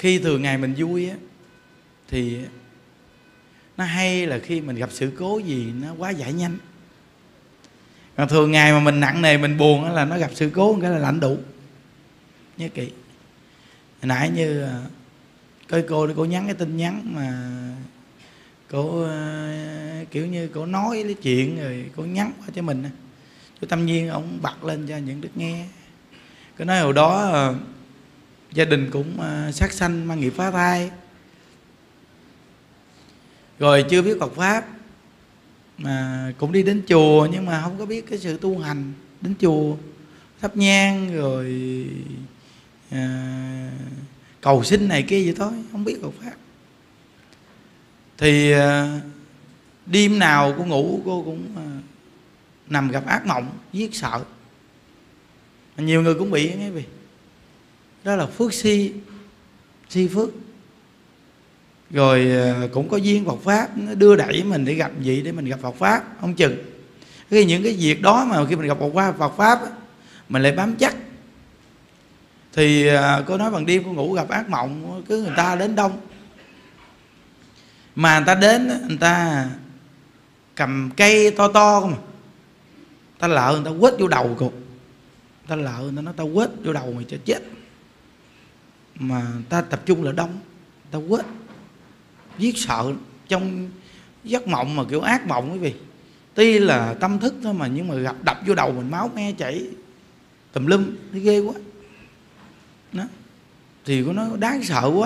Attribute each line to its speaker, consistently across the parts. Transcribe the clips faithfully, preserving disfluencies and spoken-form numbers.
Speaker 1: khi thường ngày mình vui á thì nó hay là khi mình gặp sự cố gì nó quá giải nhanh. Còn thường ngày mà mình nặng nề mình buồn á là nó gặp sự cố một cái là lạnh đủ. Nhớ kỹ. Hồi nãy như có cô cô nhắn cái tin nhắn mà cô uh, kiểu như cô nói cái chuyện rồi cô nhắn qua cho mình. Chú Tâm Nhiên ông bật lên cho những đứa nghe. Cô nói hồi đó uh, gia đình cũng uh, sát sanh mang nghiệp phá thai, rồi chưa biết Phật pháp mà cũng đi đến chùa nhưng mà không có biết cái sự tu hành. Đến chùa thắp nhang rồi à, cầu xin này kia vậy thôi, không biết Phật pháp. Thì à, đêm nào cô ngủ cô cũng à, nằm gặp ác mộng, giết sợ. Nhiều người cũng bị nghe vì đó là phước si, si phước. Rồi cũng có duyên Phật pháp nó đưa đẩy mình để gặp gì để mình gặp Phật pháp không chừng. Khi những cái việc đó mà khi mình gặp Phật pháp, Phật pháp mình lại bám chắc. Thì cô nói bằng đêm cô ngủ gặp ác mộng, cứ người ta đến đông mà người ta đến người ta cầm cây to to không, ta lợ người ta quết vô đầu cô, ta lợ người ta nói ta quết vô đầu mày cho chết. Mà ta tập trung là đông, ta quết giết sợ trong giấc mộng mà kiểu ác mộng quý vị. Tuy là tâm thức thôi mà nhưng mà gặp đập vô đầu mình máu me chảy tùm lum, thấy ghê quá đó. Thì cô nói đáng sợ quá.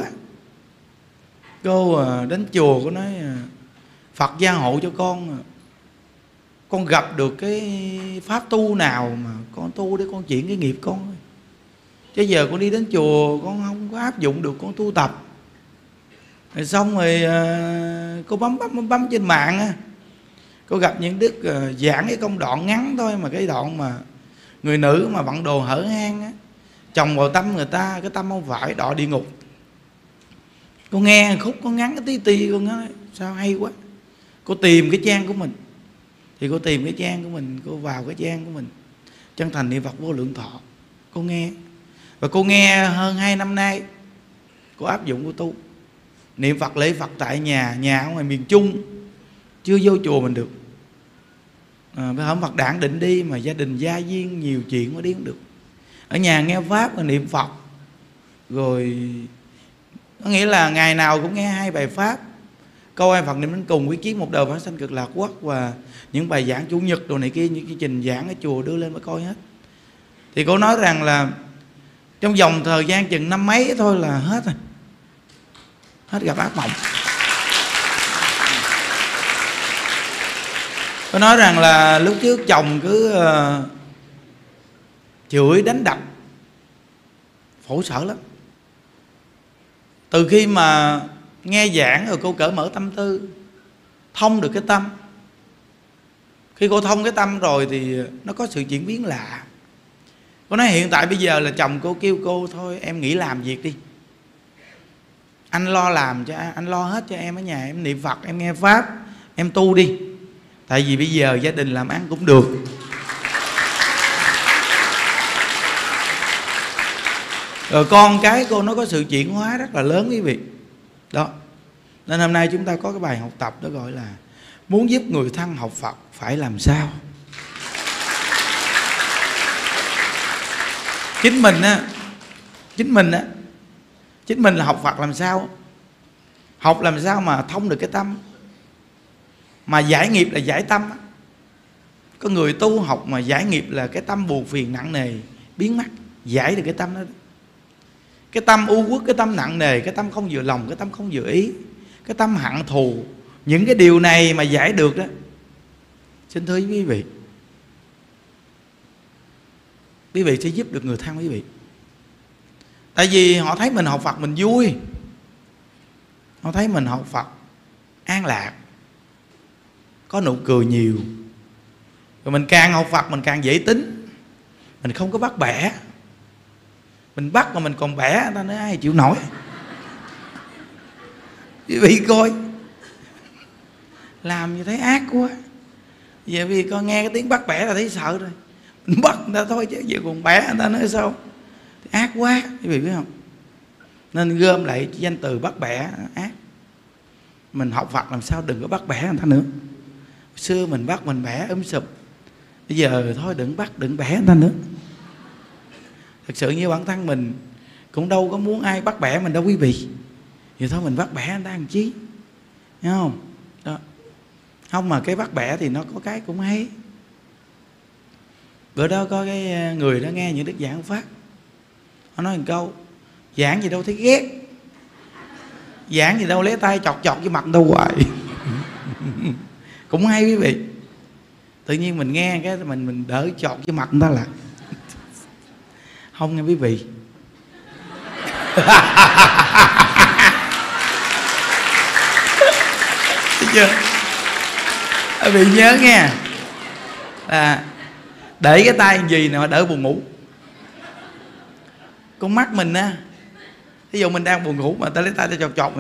Speaker 1: Cô đến chùa cô nói Phật gia hộ cho con, con gặp được cái pháp tu nào mà con tu để con chuyển cái nghiệp con. Chứ giờ con đi đến chùa con không có áp dụng được, con tu tập. Rồi xong rồi cô bấm bấm bấm, bấm trên mạng á, cô gặp những đức giảng cái công đoạn ngắn thôi mà cái đoạn mà người nữ mà bận đồ hở hang á, chồng vào tâm người ta, cái tâm không phải đọa địa ngục. Cô nghe khúc có ngắn cái tí ti, cô nói sao hay quá. Cô tìm cái trang của mình, thì cô tìm cái trang của mình, cô vào cái trang của mình Chân Thành Niệm Phật Vô Lượng Thọ, cô nghe. Và cô nghe hơn hai năm nay, cô áp dụng cô tu niệm Phật lễ Phật tại nhà, nhà ở ngoài miền Trung chưa vô chùa mình được. À, bây hôm Phật đản định đi mà gia đình gia duyên nhiều chuyện mới đi không được. Ở nhà nghe pháp và niệm Phật, rồi có nghĩa là ngày nào cũng nghe hai bài pháp, câu ai Phật niệm đến cùng, quyết chiến một đời phán sanh cực lạc quốc, và những bài giảng chủ nhật đồ này kia, những cái trình giảng ở chùa đưa lên mới coi hết. Thì cô nói rằng là trong vòng thời gian chừng năm mấy thôi là hết rồi, hết gặp ác mộng. Cô nói rằng là lúc trước chồng cứ uh, chửi đánh đập, khổ sở lắm. Từ khi mà nghe giảng rồi cô cởi mở tâm tư, thông được cái tâm. Khi cô thông cái tâm rồi thì nó có sự chuyển biến lạ. Cô nói hiện tại bây giờ là chồng cô kêu cô thôi em nghỉ làm việc đi, anh lo làm cho anh lo hết cho em ở nhà, em niệm Phật, em nghe pháp, em tu đi. Tại vì bây giờ gia đình làm ăn cũng được. Rồi con cái cô nó có sự chuyển hóa rất là lớn quý vị. Đó. Nên hôm nay chúng ta có cái bài học tập đó gọi là muốn giúp người thân học Phật phải làm sao. Chính mình á, chính mình á, chính mình là học Phật làm sao? Học làm sao mà thông được cái tâm, mà giải nghiệp là giải tâm. Có người tu học mà giải nghiệp là cái tâm buồn phiền nặng nề biến mất, giải được cái tâm đó. Cái tâm u uất, cái tâm nặng nề, cái tâm không vừa lòng, cái tâm không vừa ý, cái tâm hận thù, những cái điều này mà giải được đó, xin thưa quý vị, quý vị sẽ giúp được người thân quý vị. Tại vì họ thấy mình học Phật mình vui, họ thấy mình học Phật an lạc, có nụ cười nhiều. Rồi mình càng học Phật mình càng dễ tính, mình không có bắt bẻ. Mình bắt mà mình còn bẻ, người ta nói ai chịu nổi. Quý vị coi, làm như thấy ác quá. Giờ vì con nghe cái tiếng bắt bẻ là thấy sợ rồi, mình bắt người ta thôi chứ giờ còn bẻ người ta nói sao thì ác quá, quý vị biết không? Nên gom lại danh từ bắt bẻ ác. Mình học Phật làm sao đừng có bắt bẻ người ta nữa. Xưa mình bắt mình bẻ ấm sụp, bây giờ thôi đừng bắt đừng bẻ người ta nữa. Thật sự như bản thân mình cũng đâu có muốn ai bắt bẻ mình đâu quý vị. Vậy thôi mình bắt bẻ người ta làm chi, thấy không? Đó. Không mà cái bắt bẻ thì nó có cái cũng hay. Bữa đó có cái người đó nghe những đức giảng Pháp, họ nói một câu: giảng gì đâu thấy ghét, giảng gì đâu lấy tay chọt chọt với mặt đâu hoài. Cũng hay quý vị. Tự nhiên mình nghe cái mình mình đỡ chọt với mặt người ta lại. Không nghe quý vị. Thấy chưa? Quý vị nhớ nghe, là để cái tay gì nào đỡ buồn ngủ. Con mắt mình á, ví dụ mình đang buồn ngủ mà ta lấy tay ta chọt chọt mình,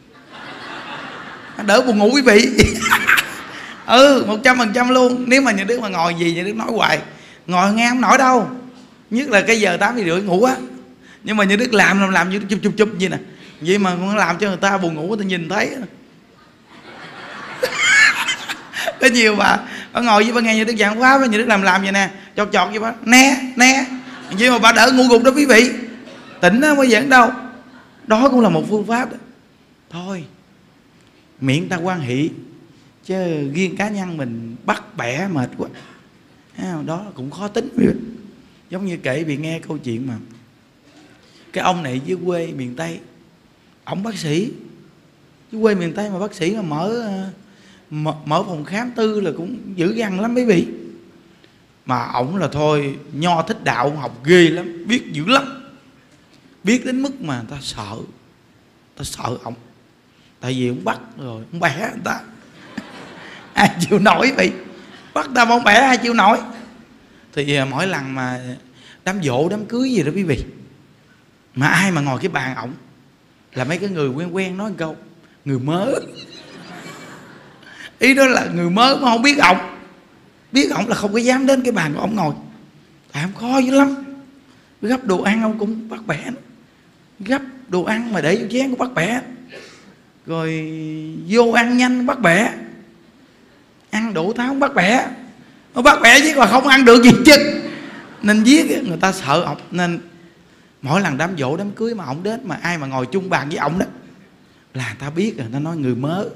Speaker 1: đỡ buồn ngủ quý vị. Ừ, một trăm phần trăm luôn. Nếu mà những đứa mà ngồi gì những đứa nói hoài, ngồi nghe không nổi đâu. Nhất là cái giờ tám giờ rưỡi ngủ á. Nhưng mà những đứa làm làm làm như chụp chụp chụp gì nè, vậy mà con làm cho người ta buồn ngủ, người ta nhìn thấy. Có nhiều bà bà ngồi với bà nghe những đứa giảng Pháp, những đứa làm làm vậy nè, chọt chọt vậy bà né né, vậy mà bà đỡ ngủ gục đó quý vị. Tỉnh đó mới giảng đâu. Đó cũng là một phương pháp đó. Thôi miễn ta quan hệ, chứ riêng cá nhân mình bắt bẻ mệt quá. Đó cũng khó tính. Giống như kể bị nghe câu chuyện mà cái ông này dưới quê miền Tây, ổng bác sĩ dưới quê miền Tây mà bác sĩ mà mở mở, mở phòng khám tư là cũng dữ dằn lắm quý vị. Mà ổng là thôi nho thích đạo, học ghê lắm, biết dữ lắm, biết đến mức mà người ta sợ, ta sợ ổng. Tại vì ông bắt rồi ông bẻ người ta. Ai chịu nổi vậy? Bắt ta ông bẻ ai chịu nổi? Thì mỗi lần mà đám dỗ đám cưới gì đó quý vị, mà ai mà ngồi cái bàn ổng là mấy cái người quen quen nói một câu: người mới. Ý đó là người mới mà không biết ổng, biết ổng là không có dám đến cái bàn của ổng ngồi. Tại ổng khó dữ lắm. Gấp đồ ăn ông cũng bắt bẻ, gấp đồ ăn mà để vô chén cũng bắt bẻ, rồi vô ăn nhanh bắt bẻ, ăn đủ tháo bắt bẻ. Nó bắt bẻ chứ mà không ăn được gì chứ. Nên giết người ta sợ ổng. Nên mỗi lần đám dỗ đám cưới mà ổng đến, mà ai mà ngồi chung bàn với ổng đó là người ta biết rồi, nó nói người mới.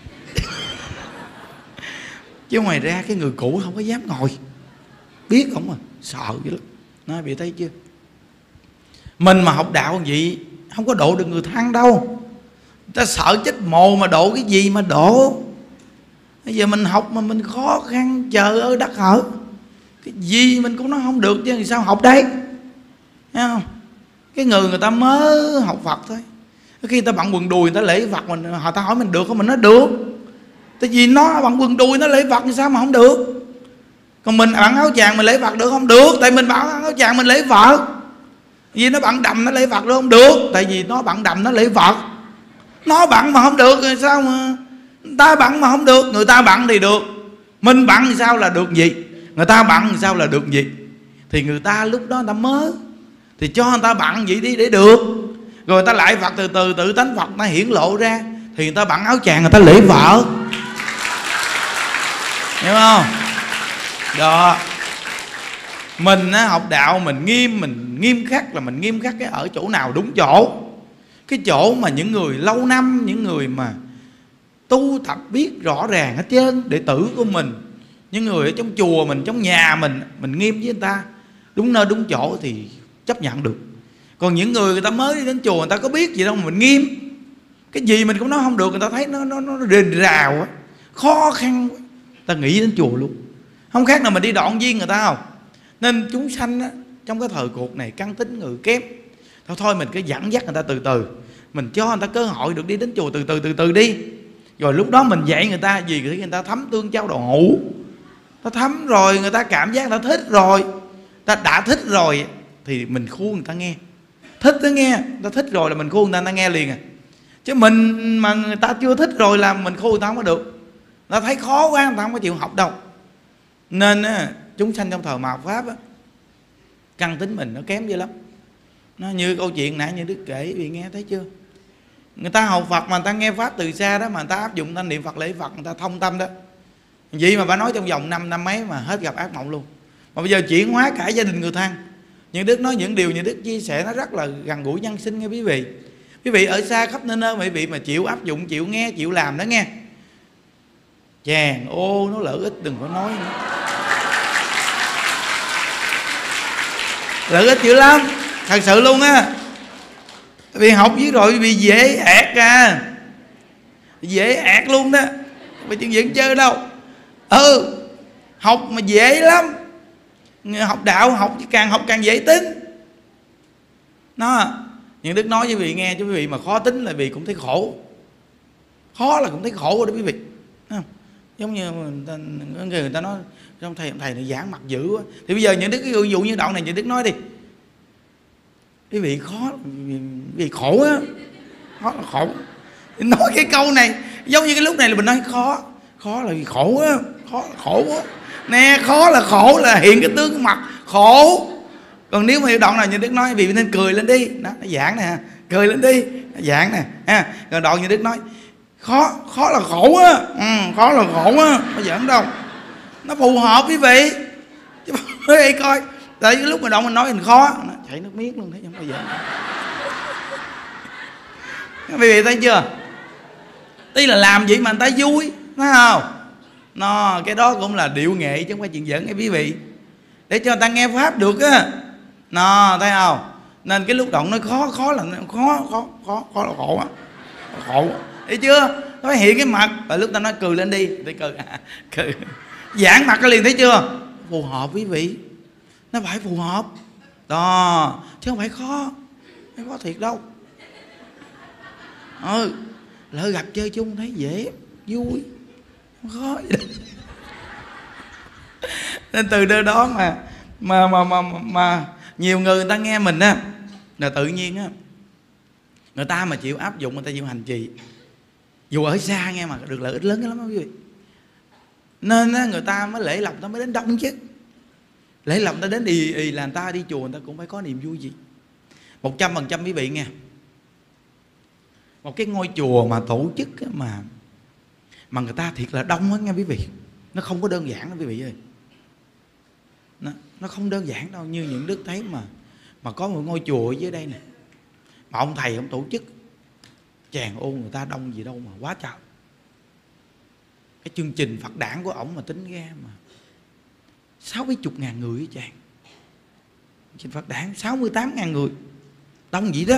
Speaker 1: Chứ ngoài ra cái người cũ không có dám ngồi, biết ổng mà sợ dữ lắm. Nói bị thấy chưa? Mình mà học đạo gì không có độ được người thân đâu. Người ta sợ chết mồ mà độ cái gì mà độ. Bây giờ mình học mà mình khó khăn chờ ơi đất hở, cái gì mình cũng nói không được chứ sao học đây, thấy không? Cái người người ta mới học Phật thôi, khi người ta bận quần đùi người ta lễ Phật, mình họ ta hỏi mình được không, mình nói được. Tại vì nó bận quần đùi nó lễ Phật thì sao mà không được. Còn mình bận áo chàng mình lễ Phật được không? Được. Tại mình bận áo chàng mình lễ Phật. Vì nó bận đầm nó lễ Phật được không? Được. Tại vì nó bận đầm nó lễ Phật. Nó bận mà không được rồi sao mà người ta bận mà không được. Người ta bận thì được, mình bận thì sao là được gì? Người ta bận thì sao là được gì? Thì người ta lúc đó người ta mới, thì cho người ta bận vậy đi để được. Rồi người ta lại Phật từ từ, tự tánh Phật nó hiển lộ ra, thì người ta bận áo chàng người ta lễ vợ, hiểu không? Đó. Mình á, học đạo mình nghiêm, mình nghiêm khắc là mình nghiêm khắc cái ở chỗ nào đúng chỗ. Cái chỗ mà những người lâu năm, những người mà tu tập biết rõ ràng hết trơn, đệ tử của mình, những người ở trong chùa mình, trong nhà mình, mình nghiêm với người ta đúng nơi đúng chỗ thì chấp nhận được. Còn những người người ta mới đi đến chùa, người ta có biết gì đâu mà mình nghiêm, cái gì mình cũng nói không được, người ta thấy nó nó nó rền rào quá, khó khăn quá, ta nghĩ đến chùa luôn. Không khác nào mình đi đoạn viên người ta không. Nên chúng sanh á, trong cái thời cuộc này căn tính người kém, thôi thôi mình cứ dẫn dắt người ta từ từ, mình cho người ta cơ hội được đi đến chùa từ từ từ từ đi. Rồi lúc đó mình dạy người ta gì thì người ta thấm tương châu đồ hữu, ta thấm rồi, người ta cảm giác người ta thích rồi, ta đã thích rồi thì mình khuôn người ta nghe, thích nó nghe, ta thích rồi là mình khuôn người ta, người ta nghe liền à. Chứ mình mà người ta chưa thích rồi là mình khuôn người ta không có được, người ta thấy khó quá người ta không có chịu học đâu. Nên á, chúng sanh trong thời mạt Pháp á, căn tính mình nó kém dữ lắm. Nó như câu chuyện nãy như Đức kể vì nghe thấy chưa? Người ta học Phật mà người ta nghe pháp từ xa đó, mà người ta áp dụng, người ta niệm Phật lễ Phật, người ta thông tâm đó. Vậy mà bà nói trong vòng năm năm mấy mà hết gặp ác mộng luôn. Mà bây giờ chuyển hóa cả gia đình người thân. Những Đức nói những điều như Đức chia sẻ nó rất là gần gũi nhân sinh nghe quý vị. Quý vị ở xa khắp nơi nơi, quý vị mà chịu áp dụng, chịu nghe, chịu làm đó nghe. Chàng ô nó lợi ích đừng có nói nữa. Lợi ích dữ lắm, thật sự luôn á. Vì học với rồi bị dễ ạt à, dễ ạt luôn đó. Mà chuyện dựng chơi đâu. Ừ, học mà dễ lắm. Học đạo học càng học càng dễ tính. Nó những Đức nói với quý vị nghe, cho quý vị mà khó tính là vì cũng thấy khổ. Khó là cũng thấy khổ rồi đó quý vị. Không? Giống như người ta, người ta nói trong thầy thầy này giảng mặt dữ quá. Thì bây giờ những Đức ví dụ như đoạn này những Đức nói đi. Quý vị khó vì khổ á, khó là khổ. Nói cái câu này giống như cái lúc này là mình nói khó, khó là vì khổ á, khó là khổ á. Nè, khó là khổ là hiện cái tướng mặt khổ. Còn nếu mà đoạn này như Đức nói vì nên cười lên đi, đó nó giảng nè, cười lên đi, nó giảng nè ha. Rồi đoạn như Đức nói khó, khó là khổ á, ừ, khó là khổ á, có giỡn đâu, nó phù hợp quý vị. Chứ quý vị coi, tại cái lúc mà đoạn mình nói mình khó, nó chảy nước miếng luôn, thấy không bao giờ. Quý vị thấy chưa? Tuy là làm vậy mà người ta vui, thấy không? Nó cái đó cũng là điệu nghệ chứ không phải chuyện giỡn nghe quý vị. Để cho người ta nghe pháp được á. Nó thấy không? Nên cái lúc đoạn nói khó, khó là khó, khó, khó, khó là khổ á. Khổ. Thấy chưa? Nó hiện cái mặt. Rồi lúc ta nói cười lên đi, thì cười. cười. Giãn mặt cái liền thấy chưa? Phù hợp quý vị. Nó phải phù hợp. Đó, chứ không phải khó. Không khó thiệt đâu. Ừ, lỡ gặp chơi chung thấy dễ, vui. Không khó gì đâu. Nên từ nơi đó mà mà mà mà mà nhiều người người ta nghe mình á là tự nhiên á, người ta mà chịu áp dụng, người ta chịu hành trì, dù ở xa nghe mà được lợi ích lớn lắm đó quý vị. Nên á, người ta mới lễ lộc, ta mới đến đông chứ. Lễ lộc ta đến ì ì là người ta đi chùa, người ta cũng phải có niềm vui gì. Một trăm phần trăm quý vị nghe, một cái ngôi chùa mà tổ chức mà mà người ta thiệt là đông hết nghe quý vị, nó không có đơn giản đâu quý vị ơi. Nó, nó không đơn giản đâu. Như những Đức thấy mà mà có một ngôi chùa ở dưới đây nè, mà ông thầy ông tổ chức chàng ô người ta đông gì đâu mà quá trời. Cái chương trình Phật đản của ổng mà tính ra mà sáu mươi chục ngàn người với chàng. Chương trình Phật đản sáu mươi tám ngàn người, đông vậy đó.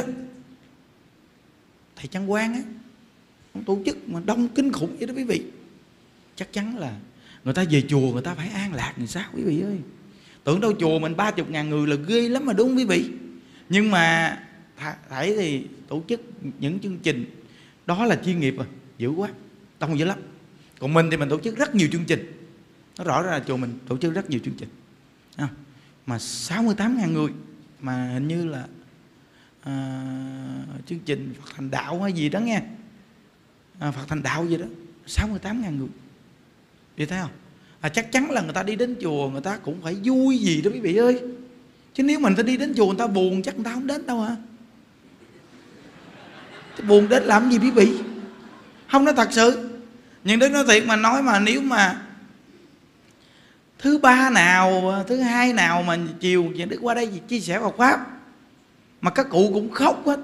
Speaker 1: Thầy Trăng Quang á, ông tổ chức mà đông kinh khủng vậy đó quý vị. Chắc chắn là người ta về chùa người ta phải an lạc làm sao quý vị ơi. Tưởng đâu chùa mình ba chục ngàn người là ghê lắm mà đúng không quý vị. Nhưng mà thầy thì tổ chức những chương trình đó là chuyên nghiệp rồi, dữ quá, đông dữ lắm. Còn mình thì mình tổ chức rất nhiều chương trình. Nó rõ ra là chùa mình tổ chức rất nhiều chương trình à, mà sáu mươi tám ngàn người. Mà hình như là à, chương trình Phật Thành Đạo hay gì đó nghe à, Phật Thành Đạo gì đó sáu mươi tám ngàn người. Vậy thấy không? À, chắc chắn là người ta đi đến chùa người ta cũng phải vui gì đó quý vị ơi. Chứ nếu mình ta đi đến chùa người ta buồn chắc người ta không đến đâu hả? Buồn đến làm gì quý vị? Không, nói thật sự. Nhưng Đức nói thiệt mà nói mà nếu mà thứ ba nào, thứ hai nào mà chiều Đức qua đây chia sẻ Phật pháp mà các cụ cũng khóc hết,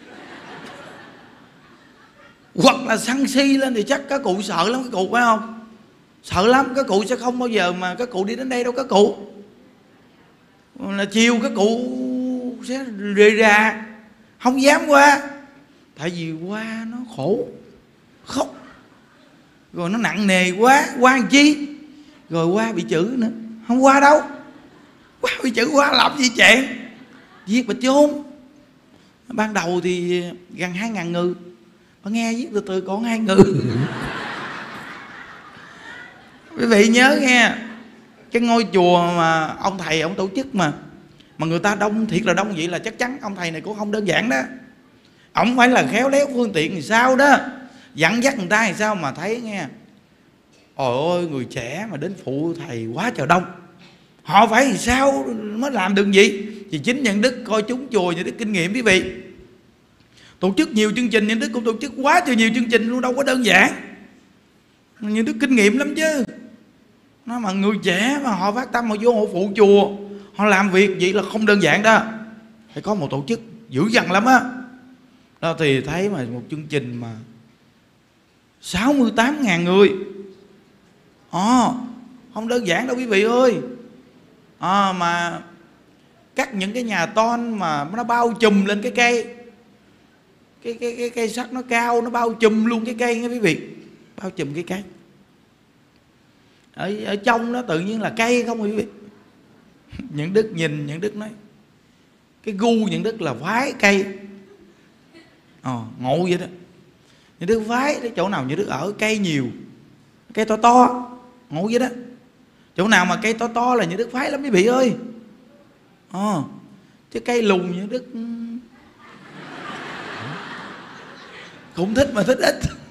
Speaker 1: hoặc là sân si lên thì chắc các cụ sợ lắm các cụ phải không? Sợ lắm, các cụ sẽ không bao giờ mà các cụ đi đến đây đâu các cụ. Là chiều các cụ sẽ rề ra, không dám qua. Tại vì qua nó khổ, khóc, rồi nó nặng nề quá, qua làm chi? Rồi qua bị chữ nữa, không qua đâu. Qua bị chữ qua làm gì chạy? Viết mà chôn. Ban đầu thì gần hai ngàn người, mà nghe viết từ từ còn hai người. Quý vị nhớ nghe, cái ngôi chùa mà ông thầy ông tổ chức mà mà người ta đông thiệt là đông vậy là chắc chắn ông thầy này cũng không đơn giản đó. Ông phải là khéo léo phương tiện thì sao đó, dẫn dắt người ta thì sao mà thấy nghe. Ôi ôi, người trẻ mà đến phụ thầy quá trời đông, họ phải thì sao mới làm được gì? Vì chính Nhân Đức coi chúng chùa Nhân Đức kinh nghiệm quý vị. Tổ chức nhiều chương trình, Nhân Đức cũng tổ chức quá trời nhiều chương trình luôn, đâu có đơn giản. Nhân Đức kinh nghiệm lắm chứ. Nó mà người trẻ mà họ phát tâm họ vô hộ phụ chùa, họ làm việc vậy là không đơn giản đó. Phải có một tổ chức dữ dằn lắm á. Đó thì thấy mà một chương trình mà sáu mươi tám ngàn người, à, không đơn giản đâu quý vị ơi. À, mà cắt những cái nhà ton mà nó bao trùm lên cái cây, cái cái cái cây sắt nó cao, nó bao trùm luôn cái cây nghe quý vị, bao trùm cái cây. Ở, ở trong nó tự nhiên là cây không quý vị. Những Đức nhìn, những Đức nói cái gu những Đức là phái cây. Ờ, ngộ vậy đó. Những Đức phái cái chỗ nào những Đức ở cây nhiều, cây to to, ngộ vậy đó. Chỗ nào mà cây to to là những Đức phái lắm quý vị ơi. Ờ, chứ cây lùn những Đức cũng thích mà thích ít.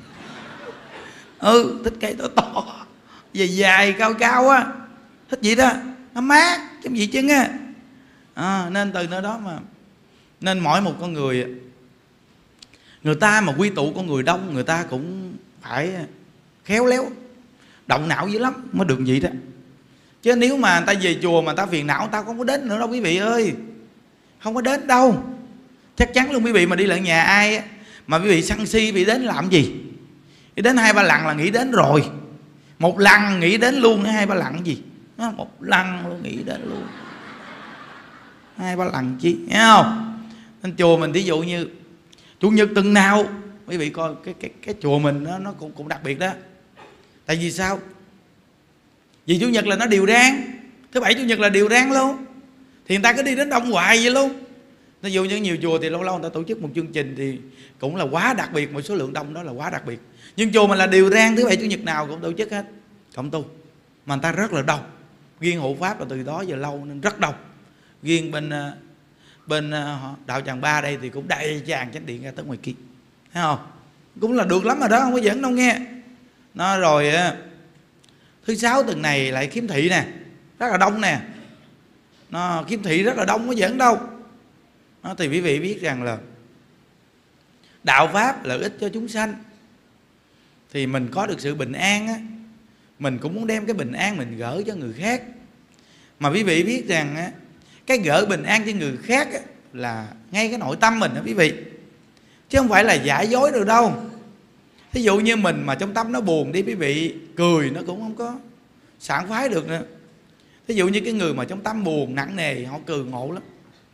Speaker 1: Ừ, thích cây to to, dài dài, cao cao á, thích vậy đó, nó mát, chứ gì chứ á. À, nên từ nơi đó mà, nên mỗi một con người, người ta mà quy tụ con người đông, người ta cũng phải khéo léo, động não dữ lắm mới được vậy đó. Chứ nếu mà người ta về chùa mà người ta phiền não, người ta không có đến nữa đâu quý vị ơi. Không có đến đâu. Chắc chắn luôn quý vị mà đi lại nhà ai mà quý vị sân si bị đến làm gì? Đi đến hai ba lần là nghĩ đến rồi. Một lần nghĩ đến luôn, hai ba lần gì? Một lần luôn nghĩ đến luôn. Hai ba lần chi, nghe không? Nên chùa mình ví dụ như Chủ nhật tuần nào quý vị coi cái cái cái chùa mình nó nó cũng cũng đặc biệt đó. Tại vì sao? Vì Chủ nhật là nó điều rang, thứ bảy Chủ nhật là điều rang luôn. Thì người ta cứ đi đến đông hoài vậy luôn. Ví dụ như nhiều chùa thì lâu lâu người ta tổ chức một chương trình thì cũng là quá đặc biệt, một số lượng đông đó là quá đặc biệt. Nhưng chùa mình là điều rang, thứ bảy Chủ nhật nào cũng tổ chức hết, cộng tu. Mà người ta rất là đông. Riêng hộ pháp là từ đó giờ lâu nên rất đông. Riêng bên bên đạo Tràng Ba đây thì cũng đầy tràn chánh điện ra tới ngoài kia, thấy không? Cũng là được lắm rồi đó, không có giỡn đâu nghe. Nó rồi thứ sáu tuần này lại khiếm thị nè, rất là đông nè. Nó khiếm thị rất là đông, không có giỡn đâu. Nó thì quý vị biết rằng là đạo pháp lợi ích cho chúng sanh, thì mình có được sự bình an á, mình cũng muốn đem cái bình an mình gỡ cho người khác. Mà quý vị biết rằng á, cái gỡ bình an cho người khác á, là ngay cái nội tâm mình đó quý vị, chứ không phải là giả dối được đâu. Thí dụ như mình mà trong tâm nó buồn đi quý vị, cười nó cũng không có sảng khoái được nữa. Thí dụ như cái người mà trong tâm buồn nặng nề, họ cười ngộ lắm.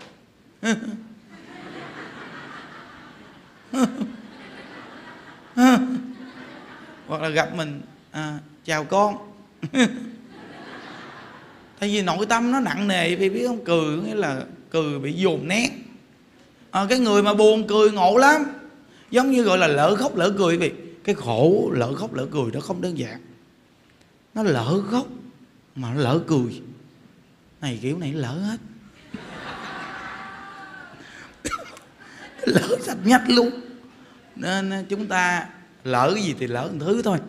Speaker 1: Hoặc là gặp mình, à, chào con. Tại vì nội tâm nó nặng nề, vì biết không, cười nghĩa là cười bị dồn nén. À, cái người mà buồn cười ngộ lắm, giống như gọi là lỡ khóc lỡ cười vì cái khổ lỡ khóc lỡ cười nó không đơn giản. Nó lỡ khóc mà nó lỡ cười, này kiểu này lỡ hết. Lỡ sạch nhách luôn. Nên chúng ta lỡ cái gì thì lỡ một thứ thôi.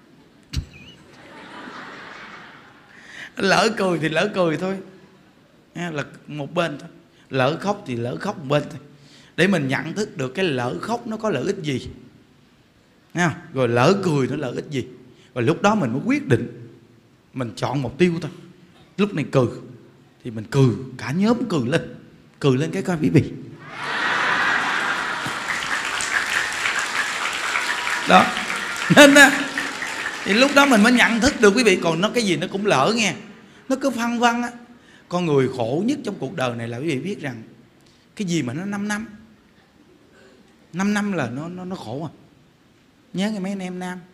Speaker 1: Lỡ cười thì lỡ cười thôi, là một bên thôi. Lỡ khóc thì lỡ khóc một bên thôi, để mình nhận thức được cái lỡ khóc nó có lợi ích gì, nghe không? Rồi lỡ cười nó lợi ích gì. Rồi lúc đó mình mới quyết định, mình chọn mục tiêu thôi. Lúc này cười thì mình cười, cả nhóm cười lên. Cười lên cái coi quý vị. Đó. Nên thì lúc đó mình mới nhận thức được quý vị. Còn nó cái gì nó cũng lỡ nghe, nó cứ phân vân á. Con người khổ nhất trong cuộc đời này là quý vị biết rằng cái gì mà nó năm năm năm năm là nó nó nó khổ à. Nhớ nghe mấy anh em nam,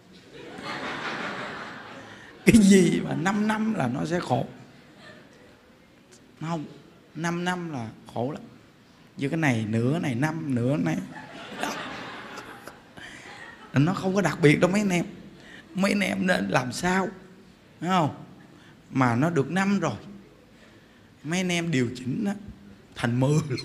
Speaker 1: cái gì mà năm năm là nó sẽ khổ. Không, năm năm là khổ lắm. Như cái này nửa này năm, nửa này nó không có đặc biệt đâu mấy anh em. Mấy anh em nên làm sao, thấy không, mà nó được năm rồi, mấy anh em điều chỉnh đó, thành mưa luôn.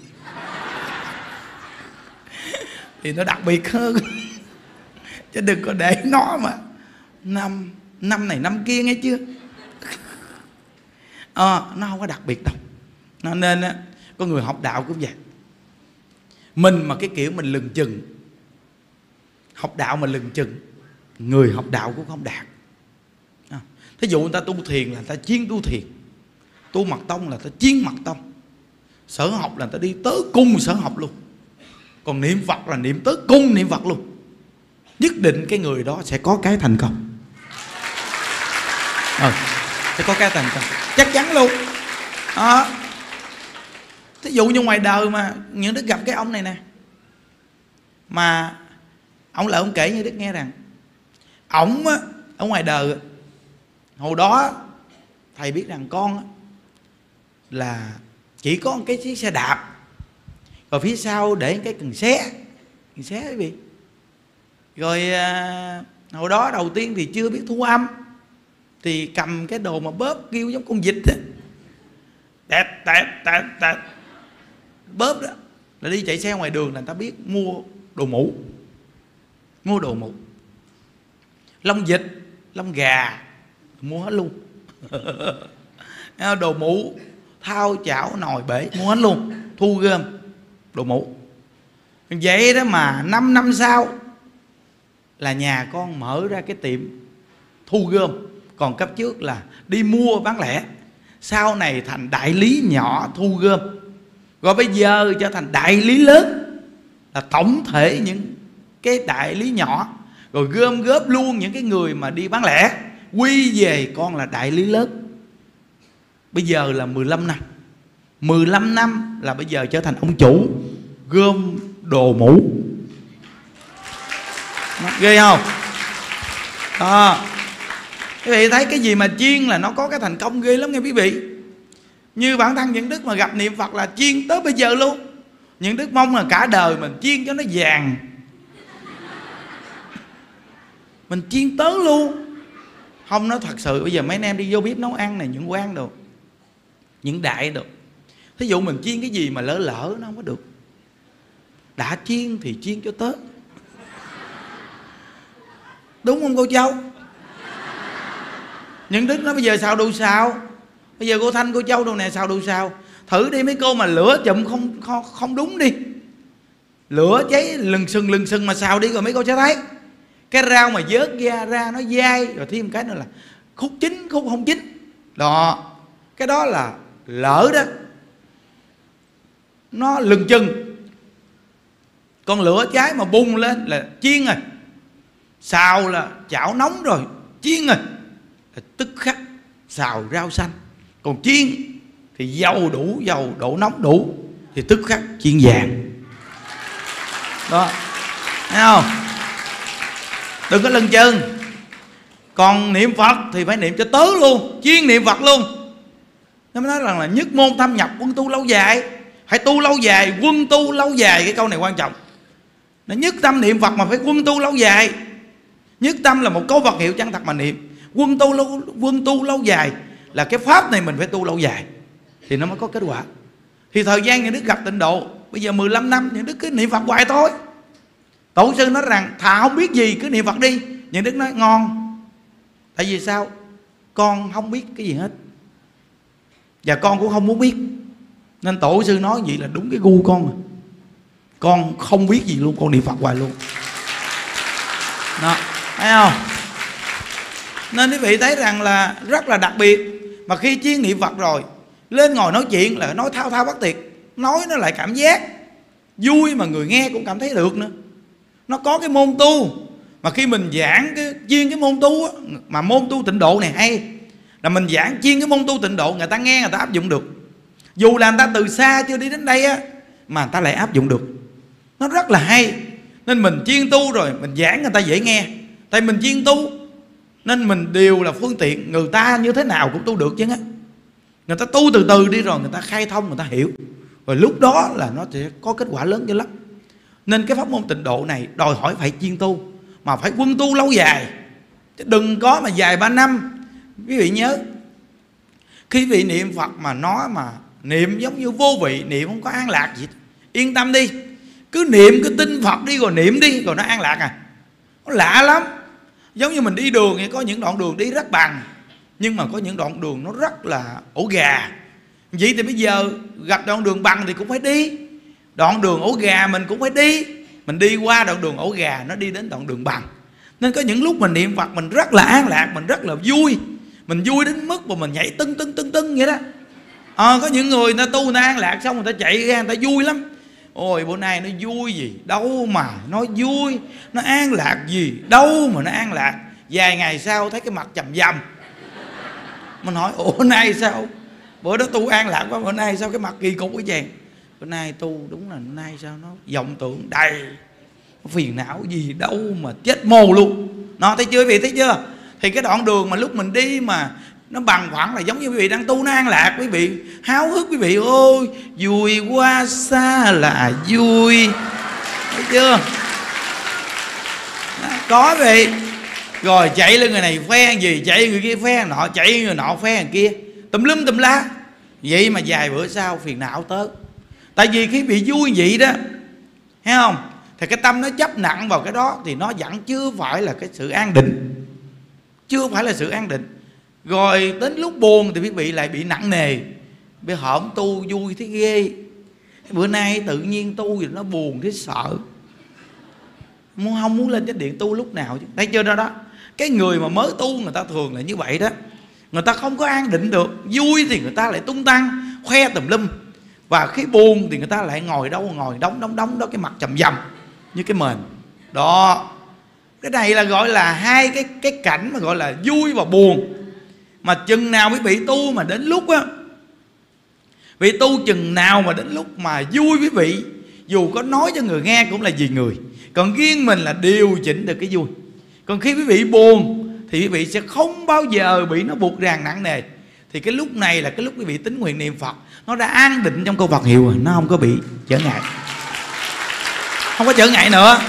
Speaker 1: Thì nó đặc biệt hơn. Chứ đừng có để nó mà năm năm này năm kia nghe chưa. Ờ, nó không có đặc biệt đâu. Nó nên á, Con người học đạo cũng vậy. Mình mà cái kiểu mình lừng chừng, học đạo mà lừng chừng, người học đạo cũng không đạt. Thí dụ người ta tu thiền là người ta chuyên tu thiền, tu mật tông là người ta chuyên mật tông, sở học là người ta đi tới cung sở học luôn, còn niệm Phật là niệm tới cung niệm Phật luôn. Nhất định cái người đó sẽ có cái thành công. Ừ, sẽ có cái thành công chắc chắn luôn. À, thí dụ như ngoài đời mà những Đức gặp cái ông này nè, mà ông lại ông kể như Đức nghe rằng ổng á, ở ngoài đời hồi đó thầy biết rằng con á, là chỉ có một cái chiếc xe đạp, rồi phía sau để cái cần xé, cần xé cái gì. Rồi à, hồi đó đầu tiên thì chưa biết thu âm, thì cầm cái đồ mà bóp kêu giống con vịt á, tẹt tẹt tẹt tẹt bóp đó, là đi chạy xe ngoài đường là người ta biết mua đồ mũ, mua đồ mũ, lông vịt, lông gà mua hết luôn. Đồ mũ, thao chảo nồi bể mua hết luôn, thu gom đồ mũ. Vậy đó mà năm năm sau là nhà con mở ra cái tiệm thu gom. Còn cấp trước là đi mua bán lẻ, sau này thành đại lý nhỏ thu gom, rồi bây giờ trở thành đại lý lớn, là tổng thể những cái đại lý nhỏ, rồi gom góp luôn những cái người mà đi bán lẻ, quy về con là đại lý lớn. Bây giờ là mười lăm năm, mười lăm năm là bây giờ trở thành ông chủ gom đồ mũ. Nó ghê không? À, quý vị thấy cái gì mà chuyên là nó có cái thành công ghê lắm nghe quý vị. Như bản thân những Đức mà gặp niệm Phật là chuyên tới bây giờ luôn. Những Đức mong là cả đời mình chuyên cho nó vàng, mình chiên tớ luôn. Không, nói thật sự bây giờ mấy anh em đi vô bếp nấu ăn này, những quán đồ, những đại đồ, thí dụ mình chiên cái gì mà lỡ lỡ nó không có được, đã chiên thì chiên cho tớ, đúng không cô Châu? Những Đức nói bây giờ xào đồ sao, bây giờ cô Thanh cô Châu đồ này xào đồ sao, thử đi mấy cô mà lửa chụm không không, không đúng đi, lửa cháy lừng sừng lừng sừng mà xào đi, rồi mấy cô sẽ thấy cái rau mà vớt ra ra nó dai, rồi thêm cái nữa là khúc chín khúc không chín đó, cái đó là lỡ đó, nó lừng chừng. Còn lửa cháy mà bùng lên là chiên rồi, xào là chảo nóng rồi chiên rồi, là tức khắc xào rau xanh. Còn chiên thì dầu đủ, dầu độ nóng đủ thì tức khắc chiên vàng đó, thấy không? Đừng có lưng chừng. Còn niệm Phật thì phải niệm cho tớ luôn, chuyên niệm Phật luôn. Nó mới nói rằng là nhất môn thâm nhập quân tu lâu dài. Phải tu lâu dài, quân tu lâu dài. Cái câu này quan trọng. Nó nhất tâm niệm Phật mà phải quân tu lâu dài. Nhất tâm là một câu vật hiệu chân thật mà niệm. Quân tu lâu, quân tu lâu dài là cái pháp này mình phải tu lâu dài thì nó mới có kết quả. Thì thời gian những Đức gặp tịnh độ, bây giờ mười lăm năm những Đức cứ niệm Phật hoài thôi. Tổ sư nói rằng thà không biết gì cứ niệm Phật đi. Những Đức nói ngon. Tại vì sao? Con không biết cái gì hết, và con cũng không muốn biết. Nên tổ sư nói vậy là đúng cái gu con mà. Con không biết gì luôn, con niệm Phật hoài luôn đó, thấy không? Nên quý vị thấy rằng là rất là đặc biệt. Mà khi chuyên niệm Phật rồi, lên ngồi nói chuyện là nói thao thao bất tuyệt, nói nó lại cảm giác vui mà người nghe cũng cảm thấy được nữa. Nó có cái môn tu mà khi mình giảng cái chuyên cái môn tu á, mà môn tu tịnh độ này hay là mình giảng chuyên cái môn tu tịnh độ, người ta nghe người ta áp dụng được. Dù là người ta từ xa chưa đi đến đây á, mà người ta lại áp dụng được. Nó rất là hay. Nên mình chuyên tu rồi mình giảng người ta dễ nghe. Tại mình chuyên tu nên mình đều là phương tiện. Người ta như thế nào cũng tu được chứ á. Người ta tu từ từ đi rồi người ta khai thông, người ta hiểu, rồi lúc đó là nó sẽ có kết quả lớn dữ lắm. Nên cái pháp môn tịnh độ này đòi hỏi phải chuyên tu, mà phải quân tu lâu dài, chứ đừng có mà dài ba năm. Quý vị nhớ, khi vị niệm Phật mà nó mà niệm giống như vô vị, niệm không có an lạc gì, yên tâm đi, cứ niệm cứ tin Phật đi, rồi niệm đi, rồi nó an lạc à. Nó lạ lắm. Giống như mình đi đường, có những đoạn đường đi rất bằng, nhưng mà có những đoạn đường nó rất là ổ gà. Vậy thì bây giờ gặp đoạn đường bằng thì cũng phải đi, đoạn đường ổ gà mình cũng phải đi. Mình đi qua đoạn đường ổ gà, nó đi đến đoạn đường bằng. Nên có những lúc mình niệm Phật mình rất là an lạc, mình rất là vui. Mình vui đến mức mà mình nhảy tưng tưng tưng tưng vậy đó. À, có những người người ta tu người ta an lạc xong người ta chạy ra người ta vui lắm. Ôi bữa nay nó vui gì đâu mà nó vui, nó an lạc gì đâu mà nó an lạc. Vài ngày sau thấy cái mặt chầm dầm. Mình hỏi ủa nay sao, bữa đó tu an lạc quá, bữa nay sao cái mặt kỳ cục cái chàng. Bữa nay tu đúng là nay sao nó vọng tưởng đầy, phiền não gì đâu mà chết mồ luôn. Nó thấy chưa quý vị, thấy chưa? Thì cái đoạn đường mà lúc mình đi mà nó bằng phẳng là giống như quý vị đang tu nó an lạc, quý vị háo hức, quý vị ôi vui qua xa là vui, thấy chưa? Đó, có vị rồi chạy lên người này phe gì, chạy người kia phe nọ, chạy người nọ phe người kia, tùm lum tùm lá. Vậy mà vài bữa sau phiền não tới. Tại vì khi bị vui vậy đó, thấy không, thì cái tâm nó chấp nặng vào cái đó thì nó vẫn chưa phải là cái sự an định, chưa phải là sự an định. Rồi đến lúc buồn thì quý vị lại bị nặng nề. Bây hổm tu vui thế ghê, bữa nay tự nhiên tu thì nó buồn thế sợ, muốn không muốn lên chánh điện tu lúc nào chứ. Thấy chưa đó đó. Cái người mà mới tu người ta thường là như vậy đó. Người ta không có an định được. Vui thì người ta lại tung tăng khoe tùm lum, và khi buồn thì người ta lại ngồi đâu ngồi đóng đóng đóng đó, cái mặt chầm dầm như cái mền đó. Cái này là gọi là hai cái cái cảnh mà gọi là vui và buồn. Mà chừng nào quý vị tu mà đến lúc á, vị tu chừng nào mà đến lúc mà vui quý vị, dù có nói cho người nghe cũng là vì người, còn riêng mình là điều chỉnh được cái vui. Còn khi quý vị buồn thì quý vị sẽ không bao giờ bị nó buộc ràng nặng nề. Thì cái lúc này là cái lúc quý vị tín nguyện niệm Phật, nó đã an định trong câu Phật hiệu rồi, nó không có bị trở ngại, không có trở ngại nữa.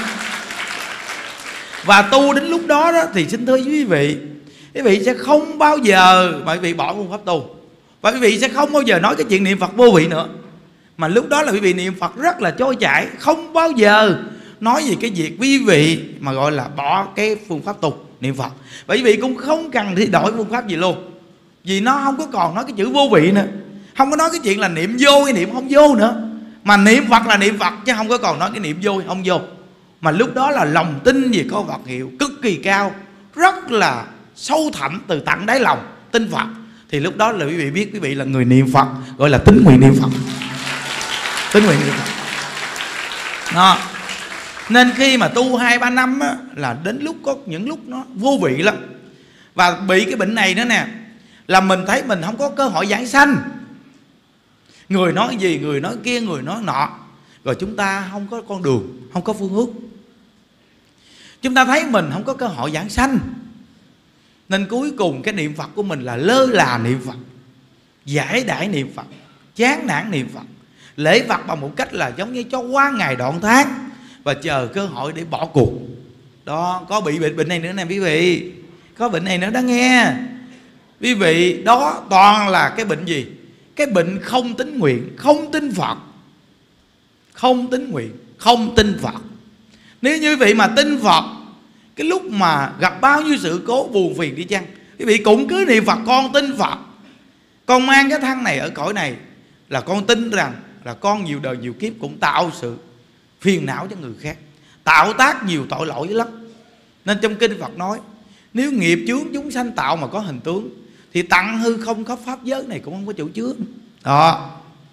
Speaker 1: Và tu đến lúc đó, đó thì xin thưa với quý vị, quý vị sẽ không bao giờ mà quý vị bỏ phương pháp tu, và quý vị sẽ không bao giờ nói cái chuyện niệm Phật vô vị nữa. Mà lúc đó là quý vị niệm Phật rất là trôi chảy, không bao giờ nói về cái việc quý vị mà gọi là bỏ cái phương pháp tu niệm Phật. Và quý vị cũng không cần thay đổi phương pháp gì luôn, vì nó không có còn nói cái chữ vô vị nữa, không có nói cái chuyện là niệm vô hay niệm không vô nữa. Mà niệm Phật là niệm Phật, chứ không có còn nói cái niệm vô hay không vô. Mà lúc đó là lòng tin về câu Phật hiệu cực kỳ cao, rất là sâu thẳm từ tận đáy lòng tin Phật. Thì lúc đó là quý vị biết quý vị là người niệm Phật, gọi là tín nguyện niệm Phật, tín nguyện niệm Phật đó. Nên khi mà tu hai ba năm á, là đến lúc có những lúc nó vô vị lắm. Và bị cái bệnh này nữa nè, là mình thấy mình không có cơ hội giảng sanh. Người nói gì, người nói kia, người nói nọ, rồi chúng ta không có con đường, không có phương hướng. Chúng ta thấy mình không có cơ hội giảng sanh, nên cuối cùng cái niệm Phật của mình là lơ là niệm Phật, giải đãi niệm Phật, chán nản niệm Phật, lễ Phật bằng một cách là giống như cho qua ngày đoạn tháng, và chờ cơ hội để bỏ cuộc. Đó, có bị bệnh bệnh này nữa nè quý vị, có bệnh này nữa đó nghe quý vị. Đó toàn là cái bệnh gì? Cái bệnh không tín nguyện, không tin Phật, không tín nguyện, không tin Phật. Nếu như quý vị mà tin Phật, cái lúc mà gặp bao nhiêu sự cố buồn phiền đi chăng, quý vị cũng cứ niệm Phật, con tin Phật, con mang cái thân này ở cõi này là con tin rằng là con nhiều đời nhiều kiếp cũng tạo sự phiền não cho người khác, tạo tác nhiều tội lỗi lắm. Nên trong kinh Phật nói, nếu nghiệp chướng chúng sanh tạo mà có hình tướng, thì tặng hư không khắp pháp giới này cũng không có chủ chướng. Đó,